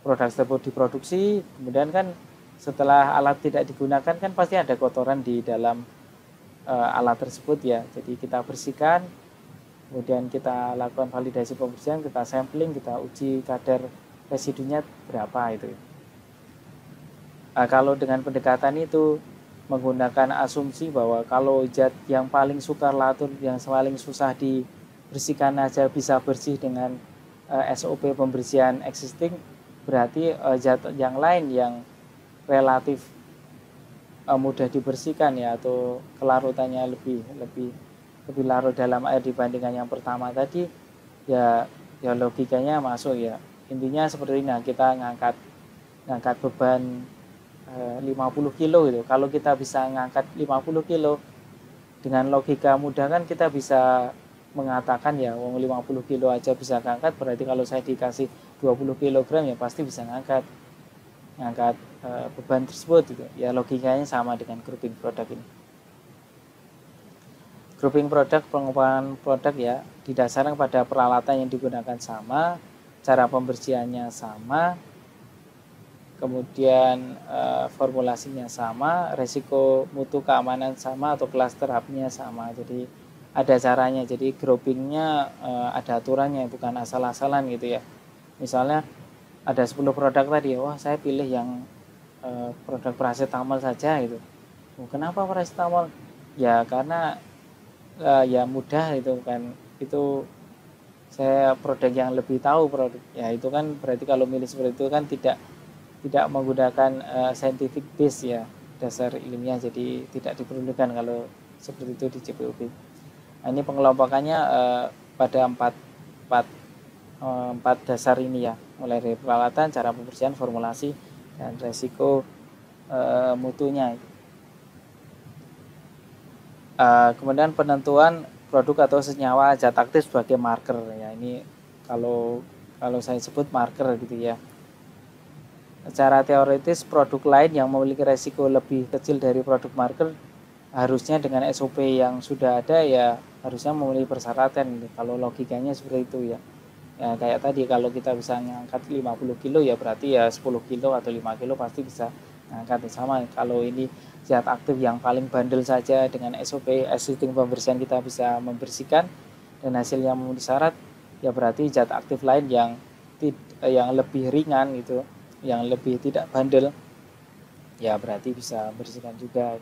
Speaker 1: produk tersebut diproduksi, kemudian kan setelah alat tidak digunakan kan pasti ada kotoran di dalam uh, alat tersebut ya. Jadi kita bersihkan, kemudian kita lakukan validasi pembersihan, kita sampling, kita uji kadar residunya berapa itu. Nah, kalau dengan pendekatan itu menggunakan asumsi bahwa kalau zat yang paling sukar latur, yang paling susah dibersihkan aja bisa bersih dengan uh, S O P pembersihan existing, berarti uh, zat yang lain yang relatif uh, mudah dibersihkan ya, atau kelarutannya lebih lebih lebih larut dalam air dibandingkan yang pertama tadi, ya ya logikanya masuk ya. Intinya seperti ini, nah, kita ngangkat ngangkat beban lima puluh kilo gitu. Kalau kita bisa ngangkat lima puluh kilo dengan logika mudah kan kita bisa mengatakan ya wong lima puluh kilo aja bisa ngangkat, berarti kalau saya dikasih dua puluh kilogram ya pasti bisa ngangkat ngangkat e, beban tersebut gitu. Ya logikanya sama dengan grouping produk ini. Grouping produk, pengembangan produk ya didasarkan pada peralatan yang digunakan sama, cara pembersihannya sama, kemudian e, formulasinya sama, resiko mutu keamanan sama atau cluster hubnya sama. Jadi ada caranya, jadi groupingnya e, ada aturannya, bukan asal-asalan gitu ya. Misalnya ada sepuluh produk tadi, wah saya pilih yang e, produk paracetamol saja gitu. Oh, kenapa paracetamol? Ya karena e, ya mudah itu kan, itu saya produk yang lebih tahu produk. Ya itu kan berarti kalau milih seperti itu kan tidak tidak menggunakan uh, scientific base ya, dasar ilmiah, jadi tidak diperlukan kalau seperti itu di C P U B. Nah, ini pengelompokannya uh, pada empat, empat, uh, empat dasar ini ya, mulai dari peralatan, cara pembersihan, formulasi, dan resiko uh, mutunya. Uh, kemudian penentuan produk atau senyawa zat aktif sebagai marker ya, ini kalau kalau saya sebut marker gitu ya. Secara teoritis produk lain yang memiliki resiko lebih kecil dari produk marker harusnya dengan S O P yang sudah ada ya harusnya memenuhi persyaratan. Kalau logikanya seperti itu ya. Ya kayak tadi kalau kita bisa ngangkat lima puluh kilo ya berarti ya sepuluh kilo atau lima kilo pasti bisa ngangkat sama. Kalau ini zat aktif yang paling bandel saja dengan S O P existing pembersihan kita bisa membersihkan dan hasilnya memenuhi syarat, ya berarti zat aktif lain yang yang lebih ringan gitu, yang lebih tidak bandel, ya berarti bisa bersihkan juga.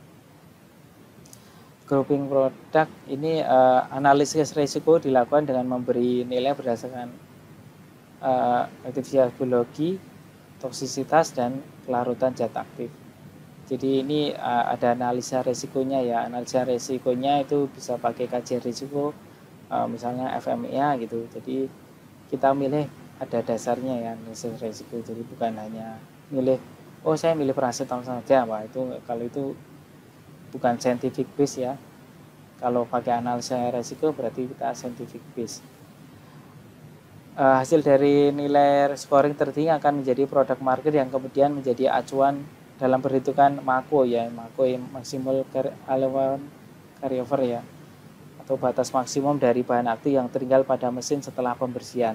Speaker 1: Grouping produk ini uh, analisis risiko dilakukan dengan memberi nilai berdasarkan uh, aktivitas biologi, toksisitas, dan kelarutan zat aktif. Jadi ini uh, ada analisa risikonya ya, analisa risikonya itu bisa pakai kajian risiko, uh, misalnya F M E A gitu. Jadi kita milih ada dasarnya ya analisis risiko, jadi bukan hanya milih oh saya milih paracetamol saja, wah itu kalau itu bukan scientific base ya. Kalau pakai analisa risiko berarti kita scientific base. Uh, hasil dari nilai scoring tertinggi akan menjadi produk market yang kemudian menjadi acuan dalam perhitungan MAKO ya, MAKO maksimal allowable carryover ya, atau batas maksimum dari bahan aktif yang tertinggal pada mesin setelah pembersihan.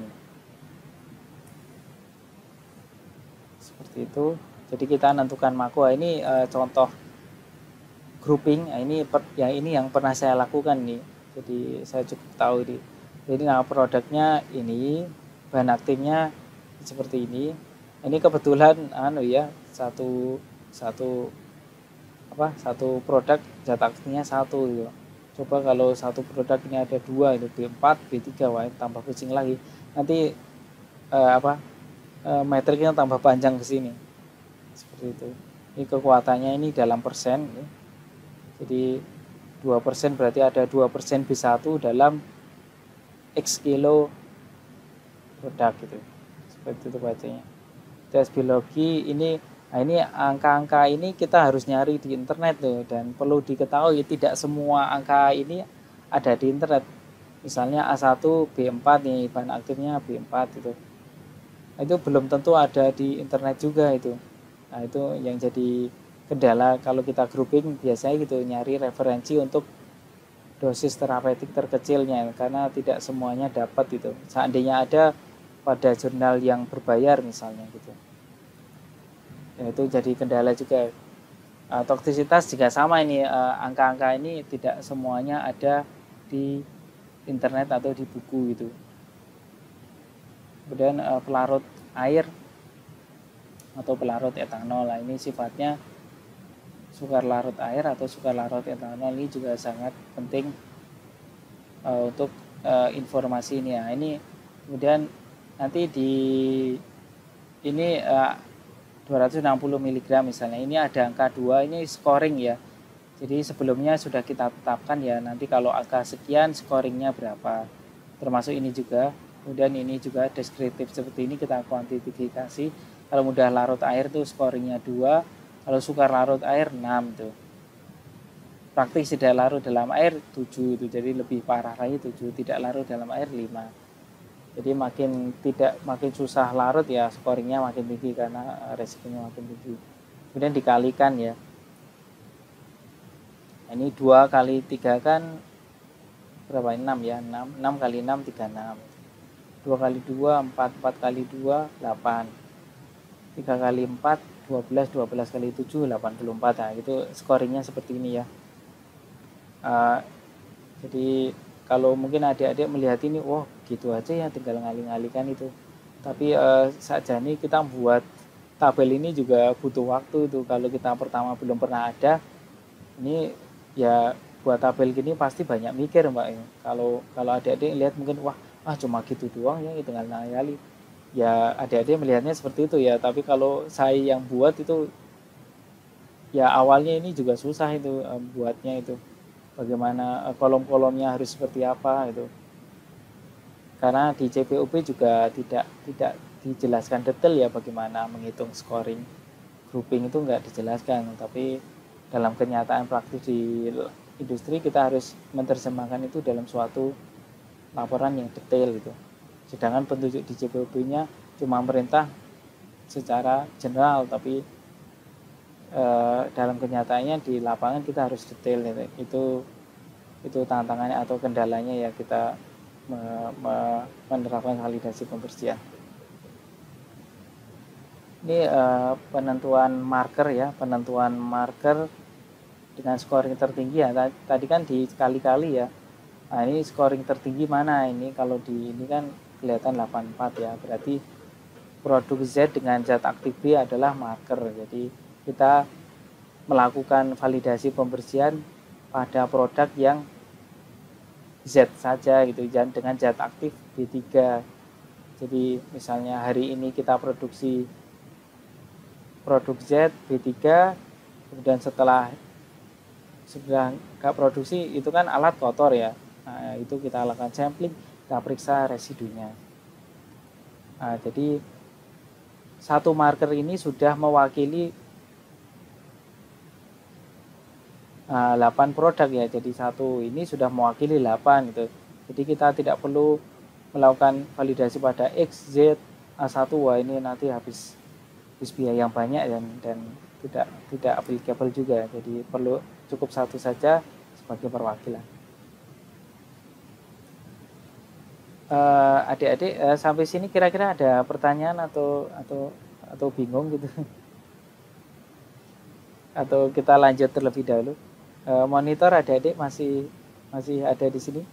Speaker 1: Seperti itu. Jadi kita menentukan MAKO. Ini e, contoh grouping. Nah, ini per, ya ini yang pernah saya lakukan nih. Jadi saya cukup tahu ini. Jadi nama produknya ini, bahan aktifnya seperti ini. Ini kebetulan anu ya, satu satu apa? Satu produk zat aktifnya satu gitu. Coba kalau satu produk ini ada dua, itu B empat, B tiga, wah tambah pusing lagi. Nanti e, apa? metriknya tambah panjang ke sini. Seperti itu. Ini kekuatannya ini dalam persen ya. Jadi dua persen berarti ada dua persen B satu dalam X kilo produk gitu. Seperti itu bacanya. Tes biologi ini, nah ini angka-angka ini kita harus nyari di internet tuh, dan perlu diketahui tidak semua angka ini ada di internet. Misalnya A satu B empat nih, bahan aktifnya B empat itu. Itu belum tentu ada di internet juga itu. Nah itu yang jadi kendala kalau kita grouping, biasanya gitu nyari referensi untuk dosis terapeutik terkecilnya, karena tidak semuanya dapat itu. Seandainya ada pada jurnal yang berbayar misalnya gitu. Ya, itu jadi kendala juga. Uh, toksisitas juga sama ini, uh, angka-angka ini tidak semuanya ada di internet atau di buku gitu. Kemudian uh, pelarut air atau pelarut etanol, nah ini sifatnya sukar larut air atau sukar larut etanol ini juga sangat penting uh, untuk uh, informasi ini ya. Ini kemudian nanti di ini uh, dua ratus enam puluh miligram misalnya, ini ada angka dua, ini scoring ya. Jadi sebelumnya sudah kita tetapkan ya, nanti kalau angka sekian scoringnya berapa. Termasuk ini juga, kemudian ini juga deskriptif seperti ini kita kuantifikasi. Kalau mudah larut air tuh scoringnya dua, kalau sukar larut air enam tuh. Praktis tidak larut dalam air tujuh itu, jadi lebih parah lagi tujuh, tidak larut dalam air lima. Jadi makin tidak makin susah larut ya scoringnya makin tinggi karena resikonya makin tinggi. Kemudian dikalikan ya. Ini dua kali tiga kan berapa? enam ya, enam. enam kali enam tiga puluh enam. dua kali dua empat, empat kali dua delapan. tiga kali empat dua belas, dua belas kali tujuh delapan puluh empat. Nah, itu scoringnya seperti ini ya. Uh, jadi kalau mungkin adik-adik melihat ini, wah gitu aja ya, tinggal ngali-ngalikan itu. Tapi eh, saja nih kita buat tabel ini juga butuh waktu itu. Kalau kita pertama belum pernah ada, ini ya buat tabel gini pasti banyak mikir mbak ya. Kalau kalau adik-adik lihat mungkin wah ah cuma gitu doang ya, tinggal ngali. Ya adik-adik melihatnya seperti itu ya. Tapi kalau saya yang buat itu, ya awalnya ini juga susah itu eh, buatnya itu. Bagaimana kolom-kolomnya harus seperti apa itu, karena di C P U P juga tidak tidak dijelaskan detail ya bagaimana menghitung scoring grouping, itu enggak dijelaskan. Tapi dalam kenyataan praktis di industri kita harus menerjemahkan itu dalam suatu laporan yang detail gitu. Sedangkan petunjuk di C P U P-nya cuma perintah secara general, tapi Uh, dalam kenyataannya di lapangan kita harus detail gitu. itu itu tantangannya atau kendalanya ya kita me, me, menerapkan validasi pembersihan. Ini uh, penentuan marker ya, penentuan marker dengan scoring tertinggi ya. Tadi kan dikali-kali ya. Nah, ini scoring tertinggi mana ini? Kalau di ini kan kelihatan delapan puluh empat ya, berarti produk Z dengan zat aktif B adalah marker. Jadi kita melakukan validasi pembersihan pada produk yang Z saja gitu, dengan zat aktif B tiga. Jadi misalnya hari ini kita produksi produk Z B tiga, kemudian setelah sudah nggak produksi itu kan alat kotor ya. Nah, itu kita lakukan sampling, kita periksa residunya. Nah, jadi satu marker ini sudah mewakili uh, delapan produk ya. Jadi satu ini sudah mewakili delapan gitu. Jadi kita tidak perlu melakukan validasi pada X, Z, A satu. Wah, ini nanti habis habis biaya yang banyak dan dan tidak tidak applicable juga. Jadi perlu cukup satu saja sebagai perwakilan. Uh, adik-adik uh, sampai sini kira-kira ada pertanyaan atau atau atau bingung gitu? Atau kita lanjut terlebih dahulu? Uh, monitor adik-adik masih masih ada di sini?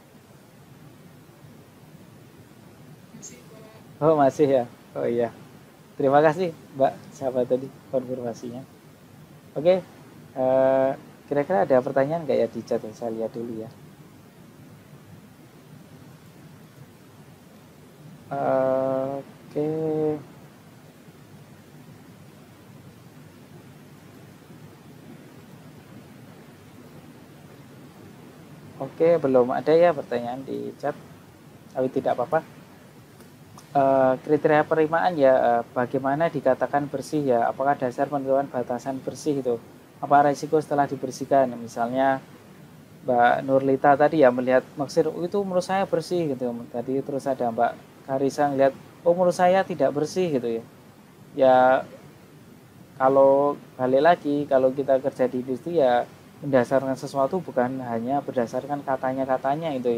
Speaker 1: Oh masih ya. Oh iya. Terima kasih Mbak siapa tadi konfirmasinya. Oke. Uh, kira-kira ada pertanyaan nggak ya di chat? Saya lihat dulu ya. Uh, Oke. Okay. Oke, belum ada ya pertanyaan di chat. Tapi tidak apa-apa. Uh, kriteria penerimaan ya, uh, bagaimana dikatakan bersih ya? Apakah dasar penentuan batasan bersih itu? Apa resiko setelah dibersihkan? Misalnya Mbak Nurlita tadi ya melihat maksir, oh, itu menurut saya bersih gitu. Tadi terus ada Mbak Karisa ngelihat, oh menurut saya tidak bersih gitu ya. Ya kalau balik lagi, kalau kita kerja di industri ya mendasarkan sesuatu bukan hanya berdasarkan katanya-katanya itu ya.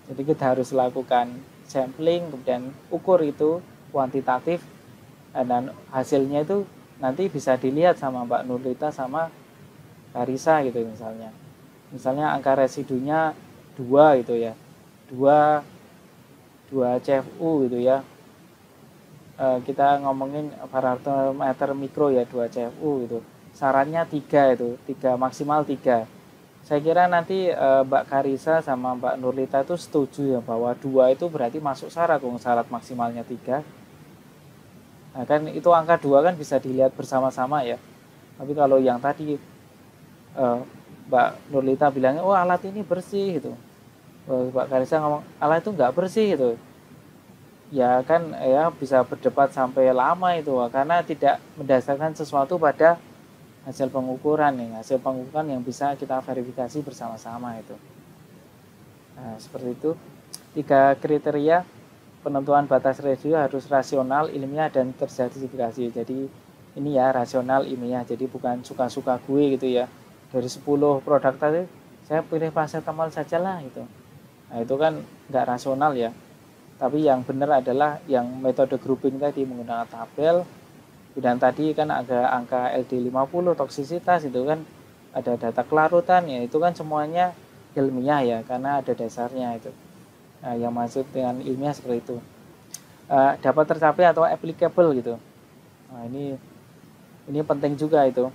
Speaker 1: Jadi kita harus lakukan sampling, kemudian ukur itu kuantitatif, dan hasilnya itu nanti bisa dilihat sama Mbak Nurlita sama Karisa gitu misalnya. Misalnya angka residunya dua gitu ya. dua dua C F U gitu ya. E, kita ngomongin parameter mikro ya, dua C F U gitu. Sarannya tiga itu, tiga maksimal tiga. Saya kira nanti e, Mbak Karisa sama Mbak Nurlita itu setuju ya bahwa dua itu berarti masuk syarat, kok syarat maksimalnya tiga. Nah, kan itu angka dua kan bisa dilihat bersama-sama ya. Tapi kalau yang tadi e, Mbak Nurlita bilangnya, oh alat ini bersih gitu. Oh, Mbak Karisa ngomong alat itu nggak bersih gitu. Ya kan ya bisa berdebat sampai lama itu, karena tidak mendasarkan sesuatu pada hasil pengukuran nih, hasil pengukuran yang bisa kita verifikasi bersama-sama itu. Nah, seperti itu. Tiga kriteria penentuan batas residu harus rasional, ilmiah, dan tersertifikasi. Jadi ini ya rasional, ilmiah, jadi bukan suka-suka gue gitu ya. Dari sepuluh produk tadi saya pilih paracetamol saja lah gitu. Nah itu kan nggak rasional ya. Tapi yang benar adalah yang metode grouping tadi menggunakan tabel. Dan tadi kan ada angka L D lima puluh, toksisitas itu kan ada data kelarutan ya, itu kan semuanya ilmiah ya karena ada dasarnya itu. Nah, yang maksud dengan ilmiah seperti itu. Uh, dapat tercapai atau applicable gitu. Nah, ini ini penting juga itu.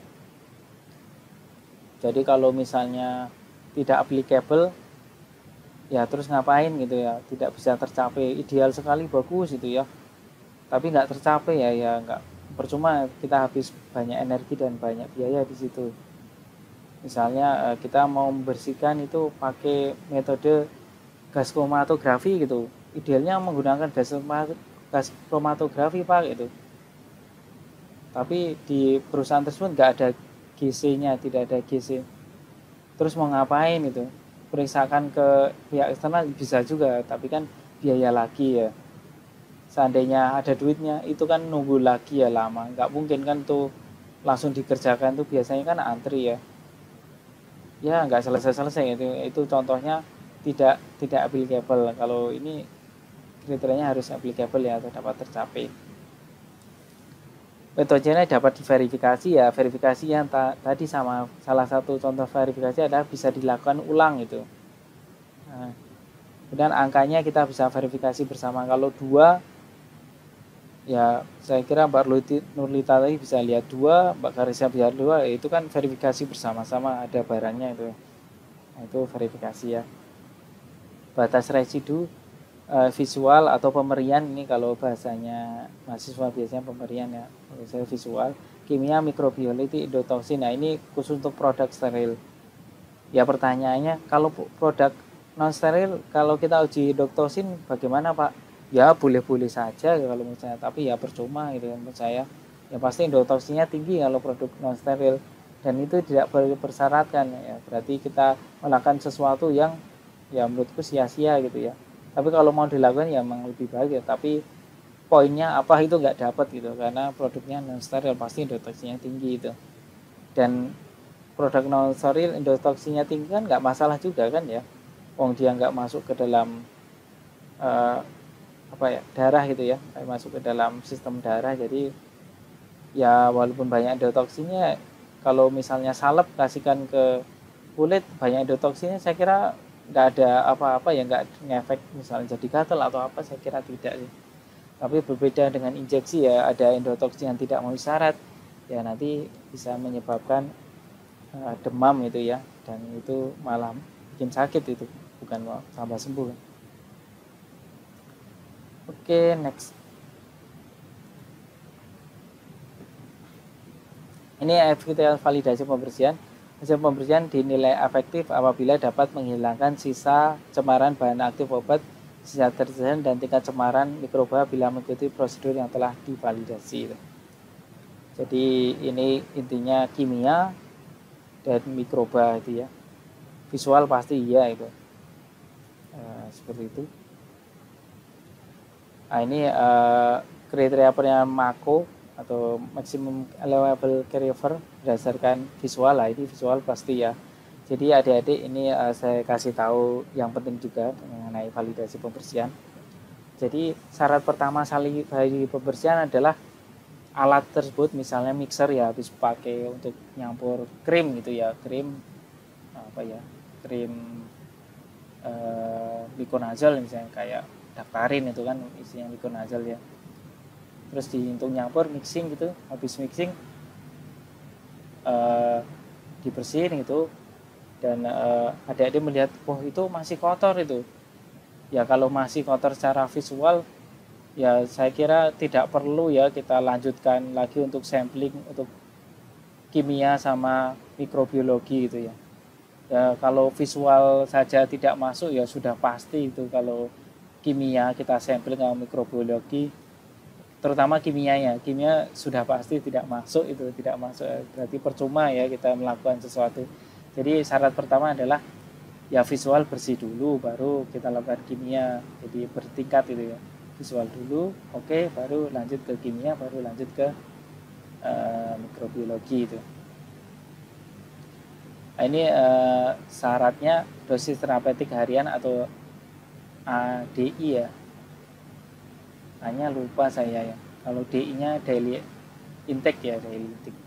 Speaker 1: Jadi kalau misalnya tidak applicable ya terus ngapain gitu ya, tidak bisa tercapai, ideal sekali bagus itu ya. Tapi nggak tercapai ya ya nggak, percuma kita habis banyak energi dan banyak biaya di situ. Misalnya kita mau membersihkan itu pakai metode gas kromatografi gitu, idealnya menggunakan gas kromatografi Pak gitu. Tapi di perusahaan tersebut nggak ada G C-nya, tidak ada G C. Terus mau ngapain itu? Periksakan ke pihak eksternal bisa juga, tapi kan biaya lagi ya. Seandainya ada duitnya itu kan nunggu lagi ya lama, nggak mungkin kan tuh langsung dikerjakan tuh, biasanya kan antri ya ya nggak selesai-selesai itu itu contohnya tidak tidak applicable. Kalau ini kriterianya harus applicable ya atau dapat tercapai. Metodenya dapat diverifikasi ya, verifikasi yang ta tadi sama salah satu contoh verifikasi adalah bisa dilakukan ulang itu. Nah, kemudian angkanya kita bisa verifikasi bersama. Kalau dua ya saya kira Mbak Nurlita tadi bisa lihat dua, Mbak Karisa bisa dua, itu kan verifikasi bersama-sama, ada barangnya itu. Nah, itu verifikasi ya. Batas residu eh, visual atau pemerian, ini kalau bahasanya mahasiswa biasanya pemerian ya, kalau saya visual. Kimia, mikrobiologi, endotoksin. Nah ini khusus untuk produk steril. Ya pertanyaannya, kalau produk non steril kalau kita uji endotoksin bagaimana Pak? Ya boleh-boleh saja kalau menurut saya, tapi ya percuma gitu menurut saya. Ya pasti endotoksinnya tinggi kalau produk non steril, dan itu tidak bersyaratkan ya, berarti kita melakukan sesuatu yang ya menurutku sia-sia gitu ya. Tapi kalau mau dilakukan ya memang lebih baik ya, tapi poinnya apa itu nggak dapat gitu, karena produknya non steril pasti endotoksinnya tinggi itu. Dan produk non steril endotoksinnya tinggi kan nggak masalah juga kan ya, wong dia nggak masuk ke dalam uh, apa ya darah gitu ya, masuk ke dalam sistem darah. Jadi ya walaupun banyak endotoksinnya, kalau misalnya salep kasihkan ke kulit banyak endotoksinnya, saya kira nggak ada apa-apa ya, nggak ngefek misalnya jadi gatal atau apa, saya kira tidak sih. Tapi berbeda dengan injeksi ya, ada endotoksin yang tidak memenuhi syarat ya, nanti bisa menyebabkan uh, demam itu ya, dan itu malah bikin sakit, itu bukan mau tambah sembuh. Oke, next. Ini efektivitas validasi pembersihan. Hasil pembersihan dinilai efektif apabila dapat menghilangkan sisa cemaran bahan aktif obat, sisa deterjen, dan tingkat cemaran mikroba bila mengikuti prosedur yang telah divalidasi. Jadi ini intinya kimia dan mikroba itu ya. Visual pasti iya itu. Uh, seperti itu. Nah, ini uh, kriteria penilaian MACO atau maximum allowable carryover berdasarkan visual lah. Ini visual pasti ya. Jadi adik-adik ini uh, saya kasih tahu yang penting juga, mengenai validasi pembersihan. Jadi syarat pertama sekali dari pembersihan adalah alat tersebut, misalnya mixer ya habis pakai untuk nyampur krim gitu ya, krim apa ya, krim eh, Liconazole misalnya, kayak daftarin itu kan isinya Liconazole ya. Terus dihitung nyampur mixing gitu, habis mixing eh, dibersihin gitu, dan eh, adik-adik melihat oh itu masih kotor itu. Ya kalau masih kotor secara visual, ya saya kira tidak perlu ya kita lanjutkan lagi untuk sampling untuk kimia sama mikrobiologi gitu ya. Ya kalau visual saja tidak masuk ya sudah pasti itu. Kalau kimia kita sampling sama mikrobiologi, terutama kimianya, kimia sudah pasti tidak masuk itu, tidak masuk, berarti percuma ya kita melakukan sesuatu. Jadi syarat pertama adalah ya visual bersih dulu, baru kita lakukan kimia. Jadi bertingkat itu ya, visual dulu, oke, okay, baru lanjut ke kimia, baru lanjut ke uh, mikrobiologi itu. Nah, ini uh, syaratnya dosis terapeutik harian atau A D I ya. Hanya lupa saya ya. Kalau D I-nya daily intake ya, daily intake.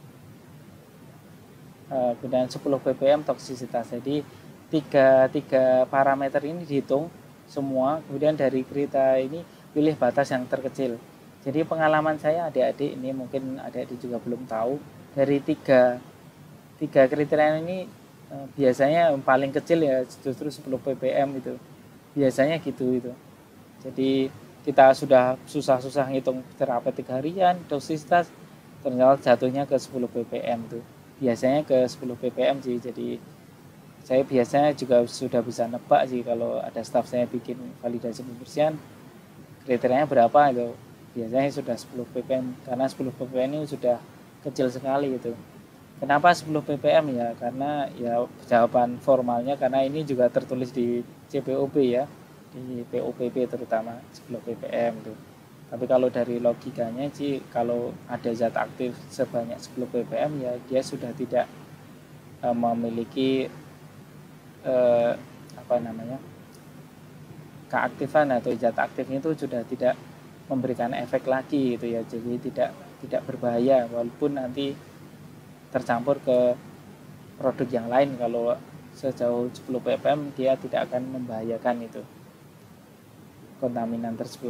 Speaker 1: Uh, kemudian sepuluh ppm toksisitas. Jadi tiga, tiga parameter ini dihitung semua, kemudian dari kriteria ini pilih batas yang terkecil. Jadi pengalaman saya adik-adik ini, mungkin adik-adik juga belum tahu, dari tiga, tiga kriteria ini eh, biasanya yang paling kecil ya justru sepuluh ppm itu, biasanya gitu itu. Jadi kita sudah susah-susah ngitung terapeutik harian, dositas, ternyata jatuhnya ke sepuluh ppm itu, biasanya ke sepuluh ppm sih. Jadi saya biasanya juga sudah bisa nebak sih kalau ada staf saya bikin validasi pembersihan kriterianya berapa itu, biasanya sudah sepuluh ppm, karena sepuluh ppm ini sudah kecil sekali itu. Kenapa sepuluh ppm ya? Karena ya jawaban formalnya karena ini juga tertulis di C P O B ya, di P O P P terutama sepuluh ppm itu. Tapi kalau dari logikanya sih kalau ada zat aktif sebanyak sepuluh ppm ya dia sudah tidak uh, memiliki Eh, apa namanya keaktifan atau zat aktif itu sudah tidak memberikan efek lagi gitu ya, jadi tidak tidak berbahaya walaupun nanti tercampur ke produk yang lain. Kalau sejauh sepuluh ppm dia tidak akan membahayakan itu kontaminan tersebut.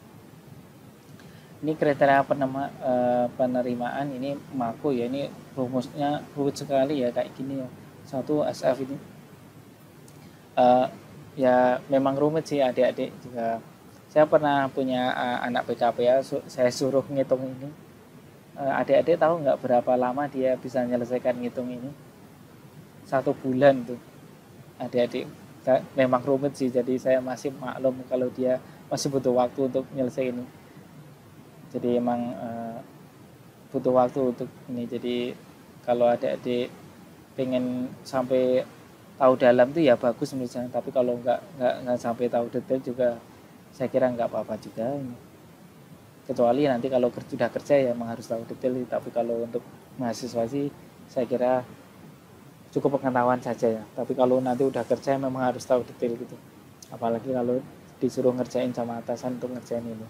Speaker 1: Ini kriteria penema, eh, penerimaan ini Mako ya, ini rumusnya rumit sekali ya kayak gini ya, satu S F ini. Uh, ya memang rumit sih adik-adik juga. Saya pernah punya uh, anak P K P ya, su saya suruh ngitung ini. Uh, adik-adik tahu nggak berapa lama dia bisa menyelesaikan ngitung ini? Satu bulan tuh adik-adik. Memang rumit sih, jadi saya masih maklum kalau dia masih butuh waktu untuk menyelesaikan ini. Jadi emang uh, butuh waktu untuk ini. Jadi kalau adik-adik pengen sampai tahu dalam itu ya bagus menurut saya, tapi kalau nggak nggak nggak sampai tahu detail juga saya kira nggak apa-apa juga, kecuali nanti kalau sudah kerja ya memang harus tahu detail. Tapi kalau untuk mahasiswa sih saya kira cukup pengetahuan saja ya, tapi kalau nanti udah kerja memang harus tahu detail gitu, apalagi kalau disuruh ngerjain sama atasan untuk ngerjain ini.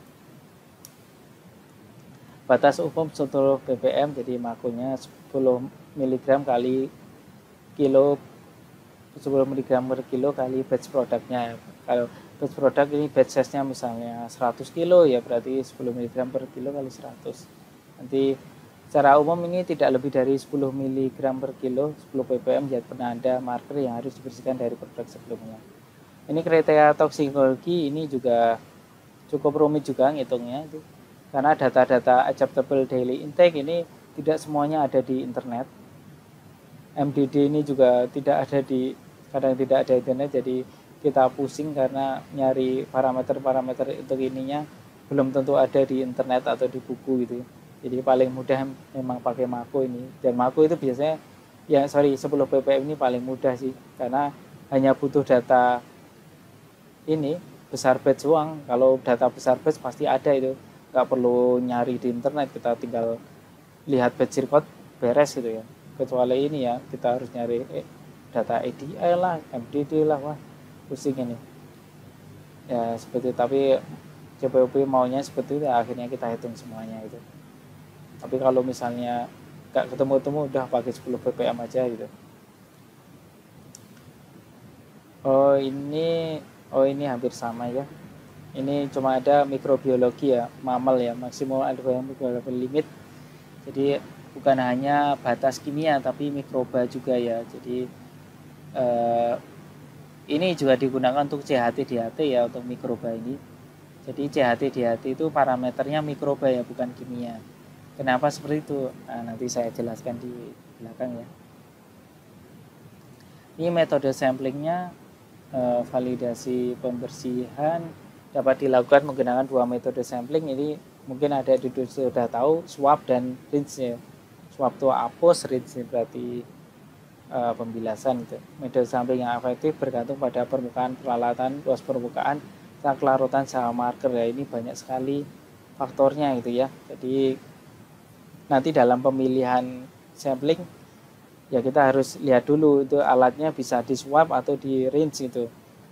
Speaker 1: Batas umum sepuluh ppm, jadi makonya sepuluh miligram kali kilo, sepuluh miligram per kilo kali batch produknya. Kalau batch produk ini batch size-nya misalnya seratus kilo ya berarti sepuluh miligram per kilo kali seratus. Nanti secara umum ini tidak lebih dari sepuluh miligram per kilo, sepuluh ppm ya penanda marker yang harus dibersihkan dari produk sebelumnya. Ini kriteria toksikologi ini juga cukup rumit juga ngitungnya itu. Karena data-data acceptable daily intake ini tidak semuanya ada di internet. M D D ini juga tidak ada di, kadang tidak ada internet, jadi kita pusing karena nyari parameter-parameter untuk ininya belum tentu ada di internet atau di buku gitu. Jadi paling mudah memang pakai Mako ini, dan Mako itu biasanya ya sorry sepuluh ppm ini paling mudah sih, karena hanya butuh data ini besar batch uang. Kalau data besar batch pasti ada itu, nggak perlu nyari di internet, kita tinggal lihat batch record beres gitu ya. Kecuali ini ya kita harus nyari eh, data A D I lah, M D D lah, wah pusing ini. Ya seperti tapi C P U P maunya seperti itu ya, akhirnya kita hitung semuanya itu. Tapi kalau misalnya nggak ketemu-temu udah pakai sepuluh ppm aja gitu. Oh ini, oh ini hampir sama ya. Ini cuma ada mikrobiologi ya, mamal ya, maksimum adviable limit. Jadi bukan hanya batas kimia tapi mikroba juga ya. Jadi eh, ini juga digunakan untuk C H T D H T ya, untuk mikroba ini. Jadi C H T D H T itu parameternya mikroba ya, bukan kimia. Kenapa seperti itu? Nah, nanti saya jelaskan di belakang ya. Ini metode samplingnya, eh, validasi pembersihan dapat dilakukan menggunakan dua metode sampling. Ini mungkin ada di sudah tahu, swab dan rinse ya. Swab itu apus, rinse berarti uh, pembilasan gitu. Metode sampling yang efektif bergantung pada permukaan peralatan, luas permukaan, dan kelarutan sama marker ya. Ini banyak sekali faktornya gitu ya. Jadi nanti dalam pemilihan sampling ya kita harus lihat dulu itu alatnya bisa di swab atau di rinse itu.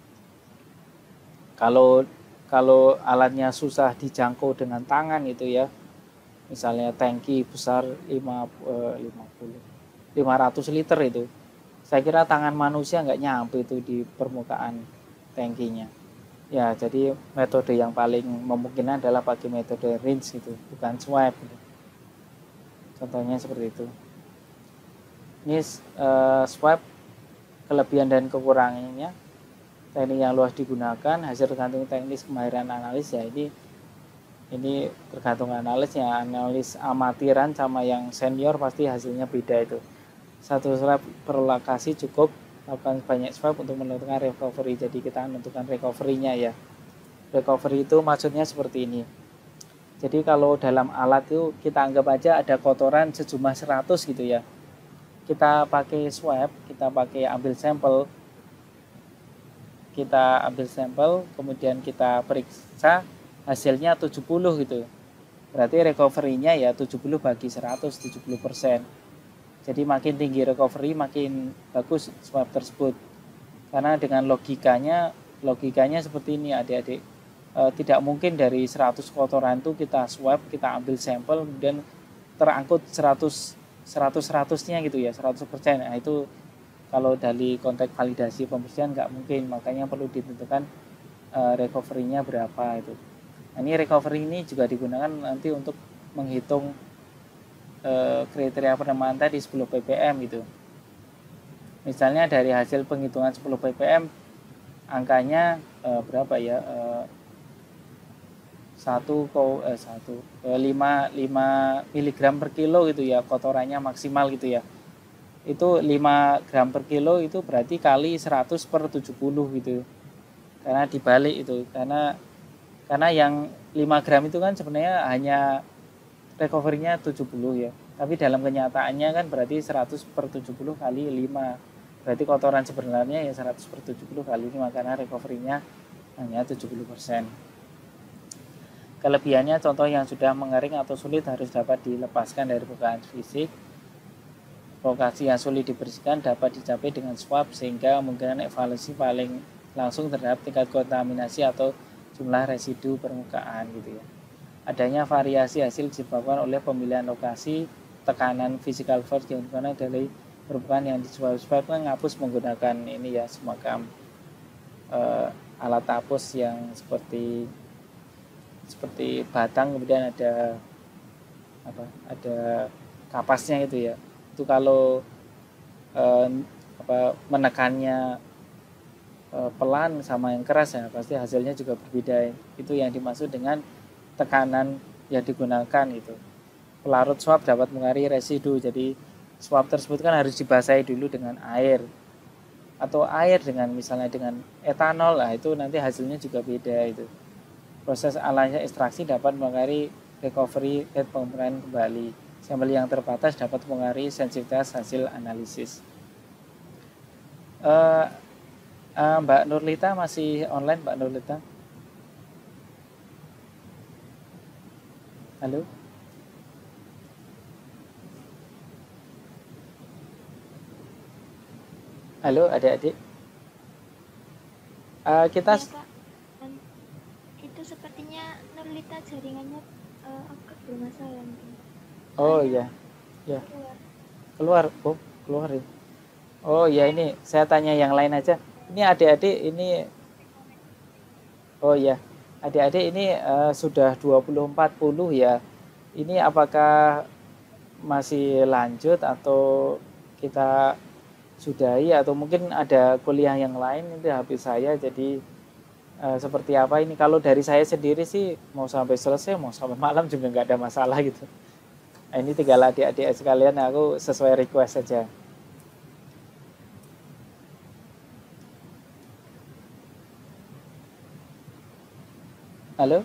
Speaker 1: Kalau kalau alatnya susah dijangkau dengan tangan itu ya, misalnya tangki besar lima puluh lima ratus liter itu, saya kira tangan manusia nggak nyampe itu di permukaan tangkinya. Ya jadi metode yang paling memungkinkan adalah pakai metode rinse itu, bukan swab gitu. Contohnya seperti itu. Ini uh, swab kelebihan dan kekurangannya, teknik yang luas digunakan, hasil tergantung teknis kemahiran analis ya. Ini ini tergantung analisnya, analis amatiran sama yang senior pasti hasilnya beda itu. Satu swab per lokasi cukup, lakukan banyak swab untuk menentukan recovery. Jadi kita menentukan recovery-nya ya. Recovery itu maksudnya seperti ini. Jadi kalau dalam alat itu kita anggap aja ada kotoran sejumlah seratus gitu ya. Kita pakai swab, kita pakai ambil sampel, kita ambil sampel, kemudian kita periksa, hasilnya tujuh puluh gitu. Berarti recovery-nya ya tujuh puluh bagi seratus, tujuh puluh persen. Jadi makin tinggi recovery, makin bagus swab tersebut. Karena dengan logikanya, logikanya seperti ini adik-adik. E, tidak mungkin dari seratus kotoran itu kita swab, kita ambil sampel, kemudian terangkut seratus, seratus seratusnya gitu ya, seratus persen. Nah itu kalau dari konteks validasi pembersihan nggak mungkin, makanya perlu ditentukan e, recovery-nya berapa itu. Nah, ini recovery ini juga digunakan nanti untuk menghitung e, kriteria penerimaan tadi sepuluh ppm gitu. Misalnya dari hasil penghitungan sepuluh ppm angkanya e, berapa ya? E, satu eh, satu lima miligram per kilo gitu ya, kotorannya maksimal gitu ya. Itu lima gram per kilo itu berarti kali seratus per tujuh puluh gitu. Karena dibalik itu, karena karena yang lima gram itu kan sebenarnya hanya recovery-nya tujuh puluh ya. Tapi dalam kenyataannya kan berarti seratus per tujuh puluh kali lima. Berarti kotoran sebenarnya ya seratus per tujuh puluh kali lima, karena recovery-nya hanya tujuh puluh persen. Kelebihannya, contoh yang sudah mengering atau sulit harus dapat dilepaskan dari permukaan fisik. Lokasi yang sulit dibersihkan dapat dicapai dengan swab, sehingga kemungkinan evaluasi paling langsung terhadap tingkat kontaminasi atau jumlah residu permukaan gitu ya. Adanya variasi hasil disebabkan oleh pemilihan lokasi, tekanan physical force yang digunakan dari permukaan yang diswab-swab kan ngapus menggunakan ini ya, semacam uh, alat hapus yang seperti seperti batang, kemudian ada apa ada kapasnya itu ya. Itu kalau eh, apa menekannya eh, pelan sama yang keras ya pasti hasilnya juga berbeda. Itu yang dimaksud dengan tekanan yang digunakan itu. Pelarut swab dapat mengaruhi residu. Jadi swab tersebut kan harus dibasahi dulu dengan air, atau air dengan misalnya dengan etanol lah, itu nanti hasilnya juga beda itu. Proses alanya ekstraksi dapat mengaruhi recovery rate pemurnian kembali. Sampel yang terbatas dapat mengaruhi sensitivitas hasil analisis. Uh, uh, Mbak Nurlita masih online, Mbak Nurlita? Halo? Halo adik-adik? Uh, kita...
Speaker 2: Ya, Kak. sepertinya Nurlita jaringannya uh, agak bermasalah mungkin.
Speaker 1: Oh
Speaker 2: Soalnya
Speaker 1: iya, ya
Speaker 2: keluar.
Speaker 1: keluar, oh keluar ya. Oh ya ini saya tanya yang lain aja. Ini adik-adik ini, oh ya adik-adik ini uh, sudah dua puluh empat puluh ya. Ini apakah masih lanjut atau kita sudahi atau mungkin ada kuliah yang lain itu habis saya jadi uh, seperti apa ini kalau dari saya sendiri sih mau sampai selesai mau sampai malam juga nggak ada masalah gitu. Nah, ini tinggal adik-adik sekalian aku sesuai request saja. Halo.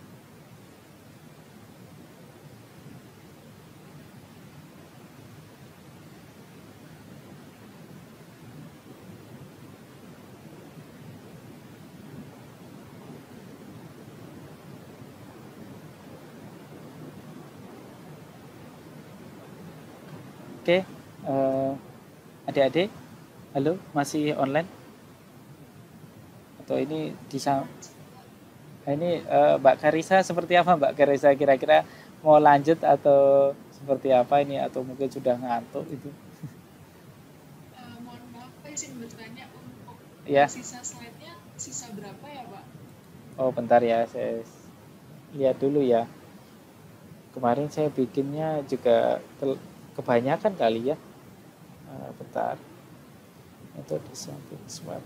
Speaker 1: Oke, uh, adik-adik, halo, masih online? Atau ini di nah, ini uh, Mbak Karisa seperti apa Mbak Karisa kira-kira mau lanjut atau seperti apa ini atau mungkin sudah ngantuk itu?
Speaker 3: Uh, mohon maaf Pak, izin bertanya untuk
Speaker 1: Ya.
Speaker 3: sisa slide-nya sisa berapa ya Pak?
Speaker 1: Oh bentar ya, saya lihat dulu ya. Kemarin saya bikinnya juga kebanyakan kali ya. Uh, bentar. Itu di samping swab.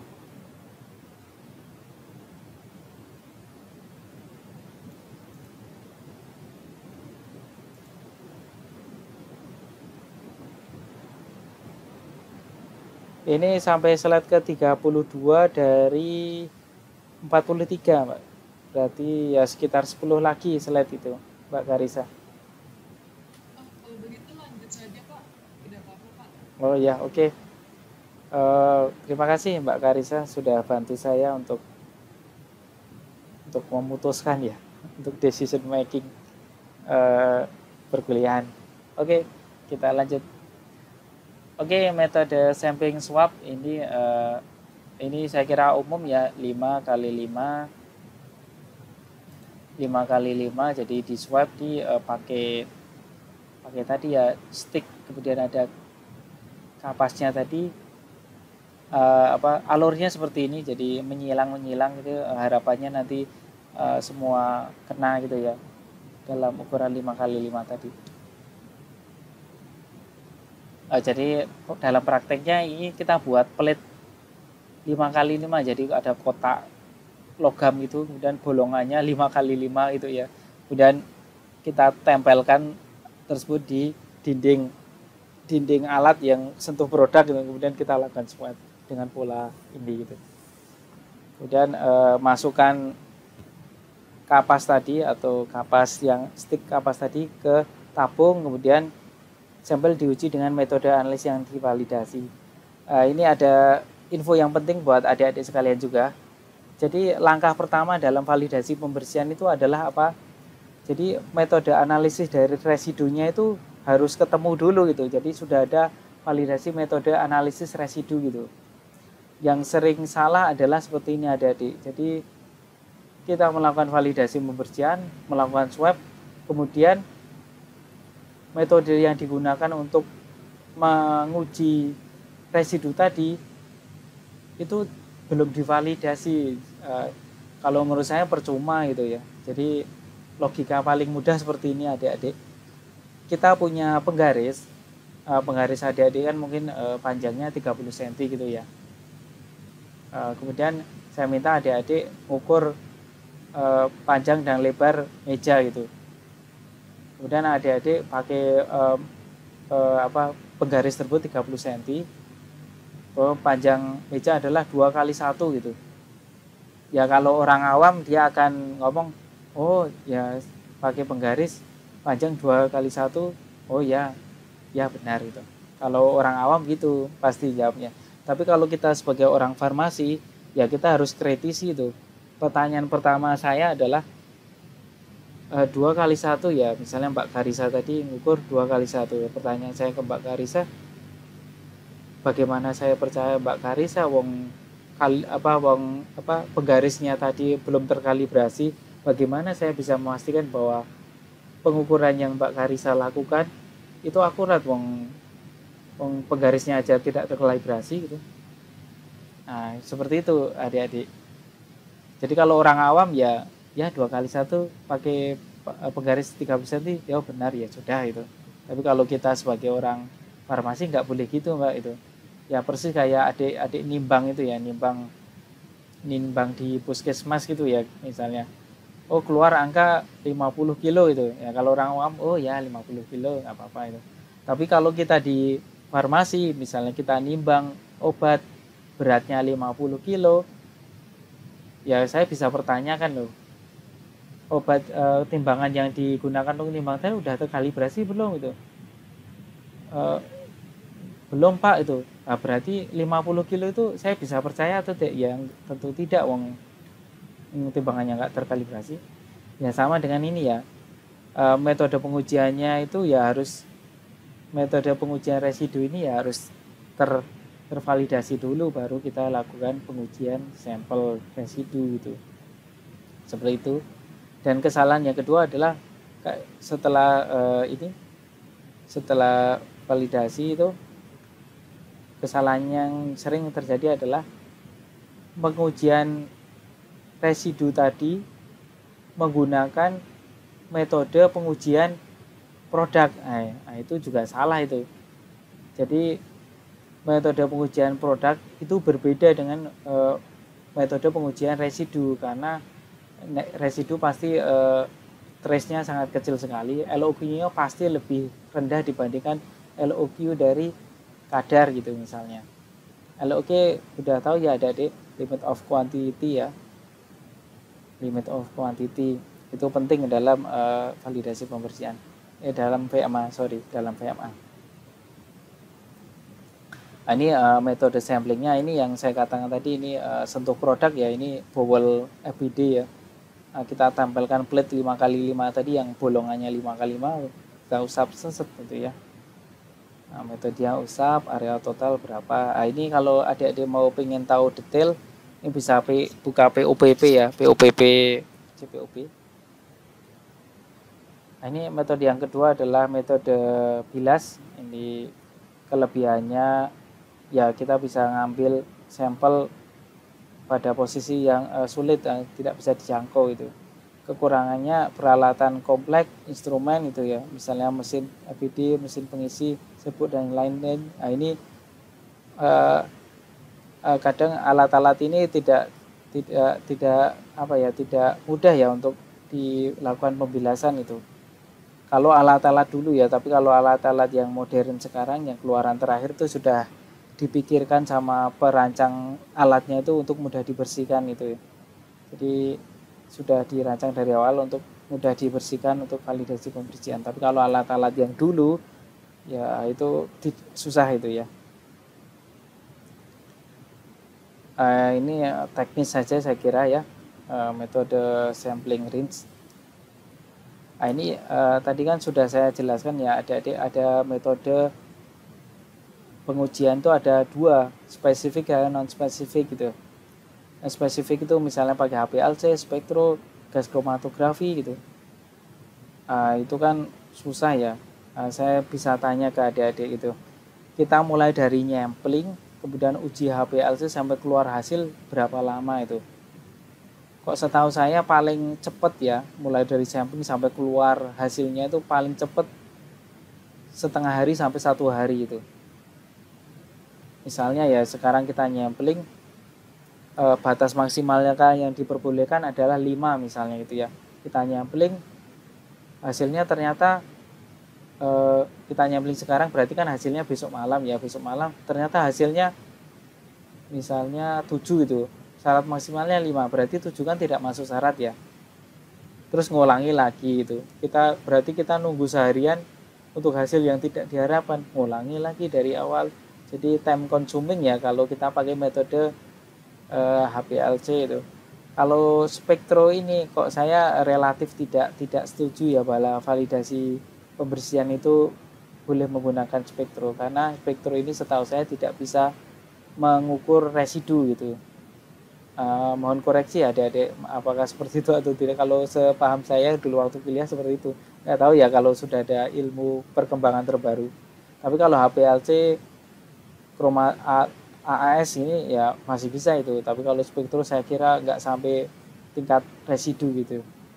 Speaker 1: Ini sampai slide ke tiga puluh dua dari empat puluh tiga, Mbak. Berarti ya sekitar sepuluh lagi slide itu, Mbak Karisa.
Speaker 3: Oh, kalau begitu lanjut saja Pak. Tidak apa-apa Pak.
Speaker 1: Oh ya, oke. Okay. Uh, terima kasih Mbak Karisa sudah bantu saya untuk untuk memutuskan ya, untuk decision making uh, perkuliahan. Oke, okay, kita lanjut. Oke, okay, metode sampling swab ini uh, ini saya kira umum ya, lima kali lima lima kali lima, jadi di swab di uh, pakai pakai tadi ya stick, kemudian ada kapasnya tadi uh, apa alurnya seperti ini, jadi menyilang-menyilang gitu, uh, harapannya nanti uh, semua kena gitu ya dalam ukuran lima kali lima tadi. Uh, jadi dalam prakteknya ini kita buat pelit lima kali lima, jadi ada kotak logam itu, kemudian bolongannya lima kali lima itu ya. Kemudian kita tempelkan tersebut di dinding dinding alat yang sentuh produk gitu. Kemudian kita lakukan swab dengan pola ini gitu. Kemudian uh, masukkan kapas tadi atau kapas yang stick kapas tadi ke tabung, kemudian sampel diuji dengan metode analisis yang divalidasi. Uh, ini ada info yang penting buat adik-adik sekalian juga. Jadi langkah pertama dalam validasi pembersihan itu adalah apa? Jadi metode analisis dari residunya itu harus ketemu dulu gitu. Jadi sudah ada validasi metode analisis residu gitu. Yang sering salah adalah seperti ini adik-adik. Jadi kita melakukan validasi pembersihan, melakukan swab, kemudian metode yang digunakan untuk menguji residu tadi itu belum divalidasi. Uh, kalau menurut saya percuma gitu ya. Jadi logika paling mudah seperti ini adik-adik. Kita punya penggaris, uh, penggaris adik-adik kan mungkin uh, panjangnya tiga puluh sentimeter gitu ya. Uh, kemudian saya minta adik-adik ukur uh, panjang dan lebar meja gitu. Kemudian adik-adik pakai uh, uh, apa penggaris tersebut tiga puluh sentimeter. Oh, panjang meja adalah dua kali satu gitu. Ya kalau orang awam dia akan ngomong, oh ya pakai penggaris panjang dua kali satu, oh ya, ya benar gitu. Kalau orang awam gitu pasti jawabnya. Tapi kalau kita sebagai orang farmasi, ya kita harus kritisi itu. Pertanyaan pertama saya adalah e, dua kali satu ya, misalnya Mbak Karisa tadi ngukur dua kali satu. Pertanyaan saya ke Mbak Karisa, bagaimana saya percaya Mbak Karisa wong kali apa wong apa penggarisnya tadi belum terkalibrasi, bagaimana saya bisa memastikan bahwa pengukuran yang Mbak Karisa lakukan itu akurat, wong wong penggarisnya aja tidak terkalibrasi gitu. Nah, seperti itu adik-adik. Jadi kalau orang awam ya ya dua kali satu pakai penggaris tiga puluh sentimeter ya benar ya sudah itu. Tapi kalau kita sebagai orang farmasi nggak boleh gitu Mbak itu. Ya persis kayak adik-adik nimbang itu ya, nimbang nimbang di puskesmas gitu ya misalnya. Oh keluar angka lima puluh kilo itu. Ya kalau orang awam oh ya lima puluh kilo nggak apa-apa itu. Tapi kalau kita di farmasi misalnya kita nimbang obat beratnya lima puluh kilo, ya saya bisa pertanyakan loh, obat e, timbangan yang digunakan untuk nimbang tadi udah terkalibrasi belum itu? E, belum Pak itu. Nah, berarti lima puluh kilo itu saya bisa percaya atau tidak? Ya tentu tidak, wong timbangannya nggak terkalibrasi. Ya sama dengan ini ya, e, metode pengujiannya itu ya harus, metode pengujian residu ini ya harus ter tervalidasi dulu baru kita lakukan pengujian sampel residu gitu. Seperti itu. Dan kesalahan yang kedua adalah setelah uh, ini setelah validasi itu, kesalahan yang sering terjadi adalah pengujian residu tadi menggunakan metode pengujian produk. Nah, itu juga salah itu. Jadi metode pengujian produk itu berbeda dengan e, metode pengujian residu, karena residu pasti e, trace-nya sangat kecil sekali, L O Q-nya pasti lebih rendah dibandingkan L O Q dari kadar gitu misalnya. L O Q udah tahu ya adik-adik, limit of quantity ya, limit of quantity itu penting dalam e, validasi pembersihan, eh dalam V M A sorry dalam V M A. Nah, ini uh, metode samplingnya ini yang saya katakan tadi, ini uh, sentuh produk ya, ini bowel F B D ya. Nah, kita tampilkan plate lima kali lima tadi yang bolongannya lima kali lima, kita usap seset gitu ya. Nah, metode yang usap, area total berapa. Nah, ini kalau adik-adik mau pengen tahu detail, ini bisa buka P O P P ya, P O P P C P O P. Nah, ini metode yang kedua adalah metode bilas. Ini kelebihannya ya kita bisa ngambil sampel pada posisi yang uh, sulit, uh, tidak bisa dijangkau itu. Kekurangannya peralatan kompleks, instrumen itu ya, misalnya mesin F B D, mesin pengisi, sebut dan lain-lain. Nah, ini uh, uh, kadang alat-alat ini tidak tidak tidak apa ya, tidak mudah ya untuk dilakukan pembilasan itu. Kalau alat-alat dulu ya, tapi kalau alat-alat yang modern sekarang yang keluaran terakhir itu sudah dipikirkan sama perancang alatnya itu untuk mudah dibersihkan itu ya. Jadi sudah dirancang dari awal untuk mudah dibersihkan untuk validasi pembersihan. Tapi kalau alat-alat yang dulu ya itu susah itu ya. Uh, ini teknis saja saya kira ya, uh, metode sampling rinse. Nah, ini uh, tadi kan sudah saya jelaskan ya, ada ada metode pengujian itu ada dua, spesifik dan non spesifik gitu. Nah, spesifik itu misalnya pakai H P L C, spektro, gas kromatografi gitu. Nah, itu kan susah ya. Nah, saya bisa tanya ke adik-adik gitu. Kita mulai dari nyampling, kemudian uji H P L C sampai keluar hasil berapa lama itu? Kok setahu saya paling cepat ya, mulai dari sampling sampai keluar hasilnya itu paling cepat setengah hari sampai satu hari itu. Misalnya ya sekarang kita nyampling, e, batas maksimalnya kan yang diperbolehkan adalah lima misalnya gitu ya. Kita nyampling, hasilnya ternyata e, kita nyampling sekarang berarti kan hasilnya besok malam ya. Besok malam ternyata hasilnya misalnya tujuh gitu. Syarat maksimalnya lima, berarti tujuh kan tidak masuk syarat ya. Terus ngulangi lagi itu. Kita berarti kita nunggu seharian untuk hasil yang tidak diharapkan, ngulangi lagi dari awal. Jadi time consuming ya kalau kita pakai metode uh, H P L C itu. Kalau spektro ini kok saya relatif tidak tidak setuju ya bahwa validasi pembersihan itu boleh menggunakan spektro, karena spektro ini setahu saya tidak bisa mengukur residu gitu. Uh, mohon koreksi ya adik-adik, apakah seperti itu atau tidak. Kalau sepaham saya dulu waktu kuliah seperti itu. Nggak tahu ya kalau sudah ada ilmu perkembangan terbaru. Tapi kalau H P L C, kroma A A S ini ya masih bisa itu. Tapi kalau spektrum saya kira nggak sampai tingkat residu gitu.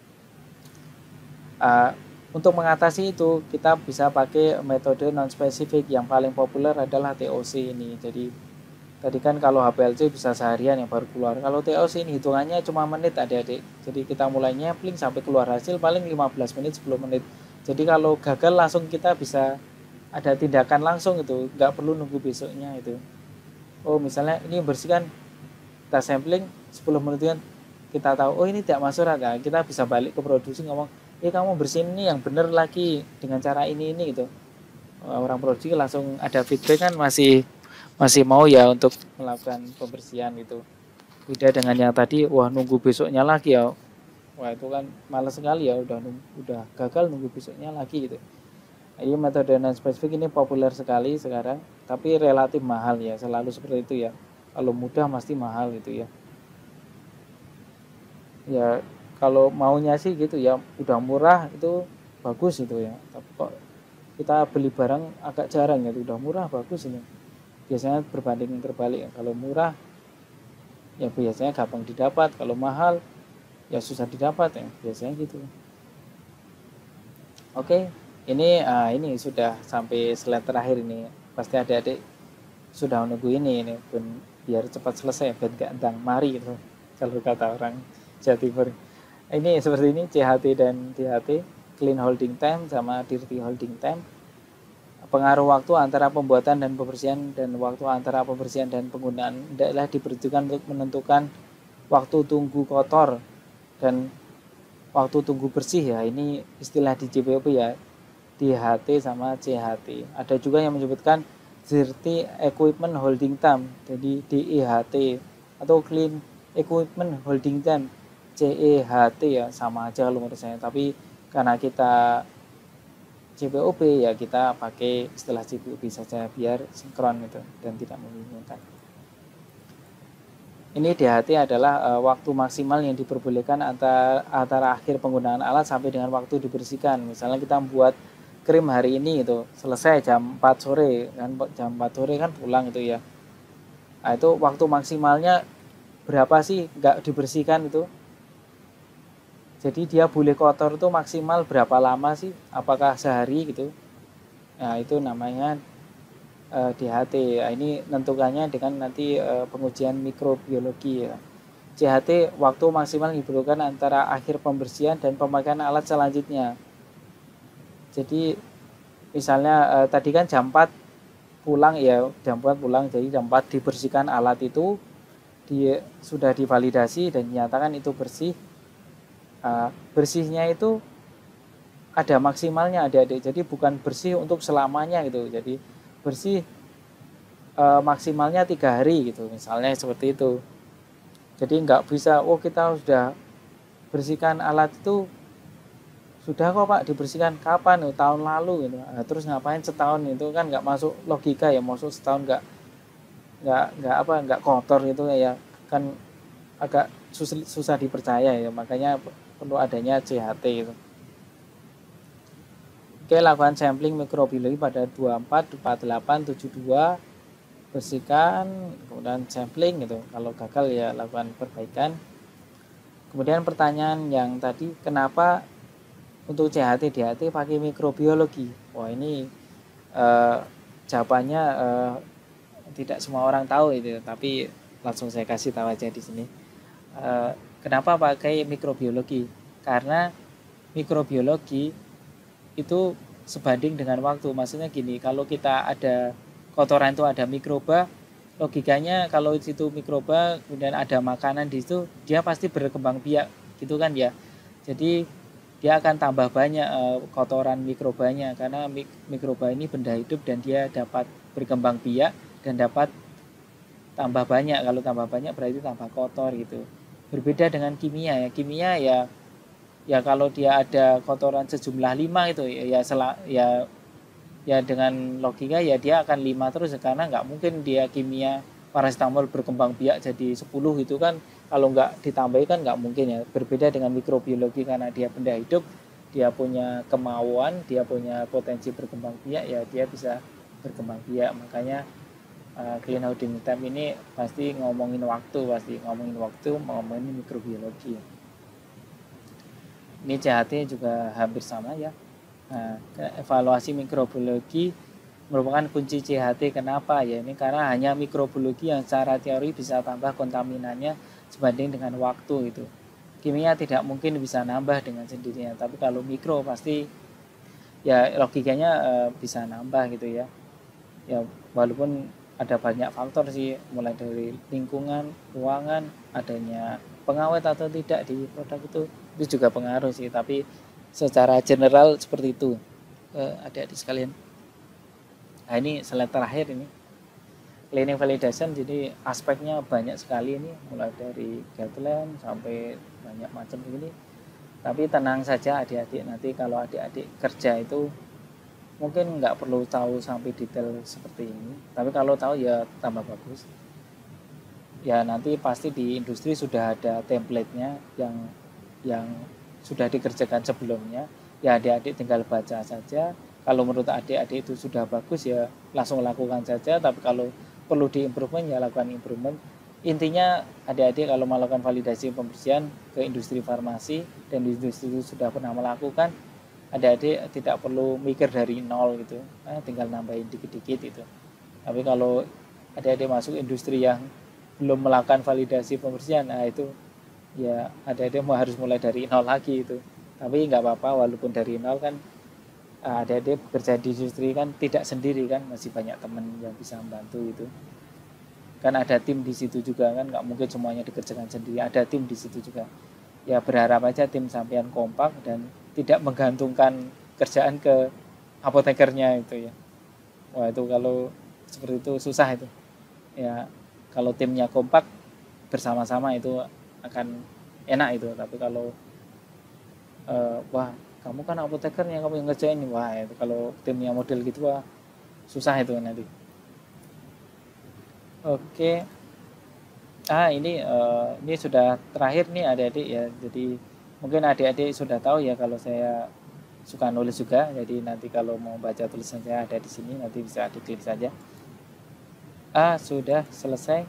Speaker 1: Uh, untuk mengatasi itu kita bisa pakai metode non spesifik. Yang paling populer adalah T O C ini. Jadi tadi kan kalau H P L C bisa seharian yang baru keluar. Kalau T O C ini hitungannya cuma menit adik-adik. Jadi kita mulai nyepling sampai keluar hasil paling lima belas menit, sepuluh menit. Jadi kalau gagal langsung kita bisa ada tindakan langsung itu. Nggak perlu nunggu besoknya itu. Oh misalnya ini bersihkan, kita sampling sepuluh menit kan kita tahu oh ini tidak masuk rata. Kita bisa balik ke produksi ngomong, eh kamu bersihin ini yang benar lagi dengan cara ini ini gitu. Orang produksi langsung ada feedback kan masih masih mau ya untuk melakukan pembersihan gitu. Beda dengan yang tadi, wah nunggu besoknya lagi ya. Wah itu kan malas sekali ya, udah udah gagal nunggu besoknya lagi gitu. Ini metode non spesifik ini populer sekali sekarang, tapi relatif mahal ya, selalu seperti itu ya. Kalau mudah pasti mahal gitu ya. Ya kalau maunya sih gitu ya, udah murah itu bagus itu ya. Tapi kok kita beli barang agak jarang ya, udah murah bagus ini. Biasanya berbanding terbalik, kalau murah ya biasanya gampang didapat, kalau mahal ya susah didapat ya, biasanya gitu. Oke, ini uh, ini sudah sampai slide terakhir ini, pasti adik-adik sudah menunggu ini ini pun biar cepat selesai, ben gak endang mari gitu kalau kata orang Jawa Timur. Ini seperti ini C H T dan D H T, clean holding time sama dirty holding time. Pengaruh waktu antara pembuatan dan pembersihan dan waktu antara pembersihan dan penggunaan adalah diperuntukkan untuk menentukan waktu tunggu kotor dan waktu tunggu bersih ya. Ini istilah di J P O P ya, D H T sama C H T. Ada juga yang menyebutkan dirty equipment holding time, jadi D E H T, atau clean equipment holding time, C E H T ya, sama aja kalau menurut saya. Tapi karena kita C P O P ya kita pakai istilah C P O P saja biar sinkron gitu dan tidak membingungkan. Ini D H T adalah uh, waktu maksimal yang diperbolehkan antara, antara akhir penggunaan alat sampai dengan waktu dibersihkan. Misalnya kita membuat krim hari ini itu selesai jam empat sore kan, jam empat sore kan pulang itu ya. Nah, itu waktu maksimalnya berapa sih nggak dibersihkan itu? Jadi dia boleh kotor itu maksimal berapa lama sih? Apakah sehari gitu? Nah itu namanya uh, D H T. Nah, ini nentukannya dengan nanti uh, pengujian mikrobiologi ya. C H T waktu maksimal diperlukan antara akhir pembersihan dan pemakaian alat selanjutnya. Jadi misalnya uh, tadi kan jam empat pulang ya, jam empat pulang, jadi jam empat dibersihkan alat itu, di, sudah divalidasi dan dinyatakan itu bersih. Uh, bersihnya itu ada maksimalnya adik-adik, jadi bukan bersih untuk selamanya gitu, jadi bersih uh, maksimalnya tiga hari gitu misalnya seperti itu. Jadi nggak bisa oh kita sudah bersihkan alat itu sudah kok Pak dibersihkan kapan, oh, tahun lalu gitu. Nah, terus ngapain setahun, itu kan nggak masuk logika ya, masuk setahun nggak nggak nggak apa nggak kotor gitu ya, kan agak susah, susah dipercaya ya, makanya perlu adanya C H T itu. Oke, lakukan sampling mikrobiologi pada dua puluh empat, empat puluh delapan, tujuh puluh dua, bersihkan, kemudian sampling gitu. Kalau gagal ya lakukan perbaikan. Kemudian pertanyaan yang tadi, kenapa untuk C H T D H T pakai mikrobiologi? Wah ini eh, jawabannya eh, tidak semua orang tahu itu, tapi langsung saya kasih tahu aja di sini. Eh, kenapa pakai mikrobiologi? Karena mikrobiologi itu sebanding dengan waktu. Maksudnya gini, kalau kita ada kotoran itu ada mikroba, logikanya kalau di situ mikroba kemudian ada makanan di situ, dia pasti berkembang biak gitu kan ya. Jadi dia akan tambah banyak uh, kotoran mikrobanya, karena mik mikroba ini benda hidup dan dia dapat berkembang biak dan dapat tambah banyak. Kalau tambah banyak berarti tambah kotor gitu. Berbeda dengan kimia ya. Kimia ya ya kalau dia ada kotoran sejumlah lima itu ya ya, sel ya ya dengan logika ya dia akan lima terus, karena nggak mungkin dia kimia paracetamol berkembang biak jadi sepuluh gitu kan, kalau nggak ditambahi kan nggak mungkin ya. Berbeda dengan mikrobiologi karena dia benda hidup, dia punya kemauan, dia punya potensi berkembang biak, ya dia bisa berkembang biak. Makanya uh, Clinodimetam ini pasti ngomongin waktu, pasti ngomongin waktu, ngomongin mikrobiologi. Ini C H T juga hampir sama ya. Nah, evaluasi mikrobiologi merupakan kunci C H T. Kenapa ya? Ini karena hanya mikrobiologi yang secara teori bisa tambah kontaminannya sebanding dengan waktu itu. Kimia tidak mungkin bisa nambah dengan sendirinya, tapi kalau mikro pasti ya logikanya e, bisa nambah gitu ya. Ya walaupun ada banyak faktor sih, mulai dari lingkungan, ruangan, adanya pengawet atau tidak di produk itu, itu juga pengaruh sih. Tapi secara general seperti itu, eh, adik-adik sekalian. Nah ini slide terakhir ini, cleaning validation. Jadi aspeknya banyak sekali ini, mulai dari guideline sampai banyak macam ini. Tapi tenang saja adik-adik, nanti kalau adik-adik kerja itu mungkin nggak perlu tahu sampai detail seperti ini. Tapi kalau tahu ya tambah bagus. Ya nanti pasti di industri sudah ada template-nya yang yang sudah dikerjakan sebelumnya. Ya adik-adik tinggal baca saja. Kalau menurut adik-adik itu sudah bagus ya langsung lakukan saja. Tapi kalau perlu di-improvement ya lakukan improvement. Intinya adik-adik kalau melakukan validasi pembersihan ke industri farmasi dan industri itu sudah pernah melakukan, adik-adik tidak perlu mikir dari nol gitu, eh, tinggal nambahin dikit-dikit itu. Tapi kalau adik-adik masuk industri yang belum melakukan validasi pembersihan, nah itu ya adik-adik mau harus mulai dari nol lagi itu. Tapi nggak apa-apa, walaupun dari nol kan adik-adik bekerja di industri kan tidak sendiri kan, masih banyak teman yang bisa membantu itu. Kan ada tim di situ juga kan, nggak mungkin semuanya dikerjakan sendiri, ada tim di situ juga. Ya berharap aja tim sampean kompak dan tidak menggantungkan kerjaan ke apotekernya itu ya. Wah itu kalau seperti itu susah itu. Ya kalau timnya kompak bersama-sama itu akan enak itu. Tapi kalau uh, wah kamu kan apotekernya, kamu yang ngerjain, wah itu kalau timnya model gitu wah susah itu nanti. Oke, ah ini uh, ini sudah terakhir nih adik-adik ya. Jadi mungkin adik-adik sudah tahu ya kalau saya suka nulis juga. Jadi nanti kalau mau baca tulisan saya ada di sini, nanti bisa diklik saja. Ah sudah selesai.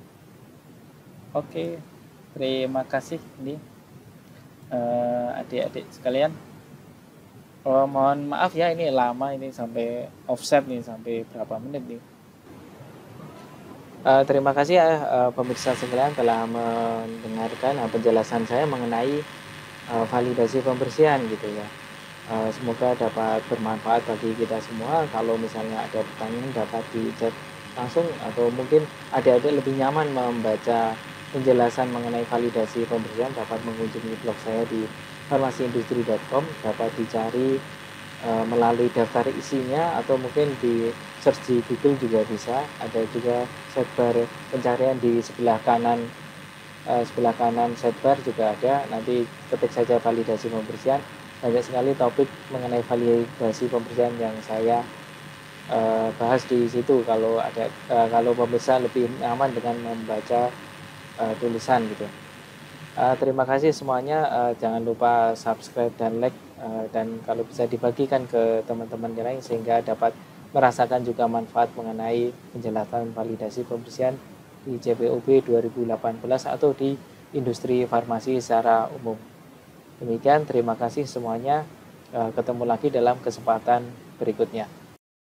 Speaker 1: Oke, terima kasih ini uh, adik-adik sekalian. Oh, mohon maaf ya ini lama ini sampai offset nih, sampai berapa menit nih. Uh, terima kasih ya uh, pemirsa sekalian telah mendengarkan uh, penjelasan saya mengenai uh, validasi pembersihan gitu ya. Uh, semoga dapat bermanfaat bagi kita semua. Kalau misalnya ada pertanyaan dapat di chat langsung, atau mungkin adik-adik lebih nyaman membaca penjelasan mengenai validasi pembersihan, dapat mengunjungi blog saya di farmasiindustri dot com, dapat dicari uh, melalui daftar isinya, atau mungkin di search di Google juga bisa. Ada juga sidebar pencarian di sebelah kanan, uh, sebelah kanan sidebar juga ada. Nanti ketik saja validasi pembersihan, banyak sekali topik mengenai validasi pembersihan yang saya uh, bahas di situ. Kalau ada uh, kalau pemirsa lebih nyaman dengan membaca uh, tulisan gitu. Uh, terima kasih semuanya. Uh, jangan lupa subscribe dan like, uh, dan kalau bisa dibagikan ke teman-teman yang lain sehingga dapat merasakan juga manfaat mengenai penjelasan validasi pembersihan di C P O B dua ribu delapan belas atau di industri farmasi secara umum. Demikian, terima kasih semuanya. Uh, ketemu lagi dalam kesempatan berikutnya.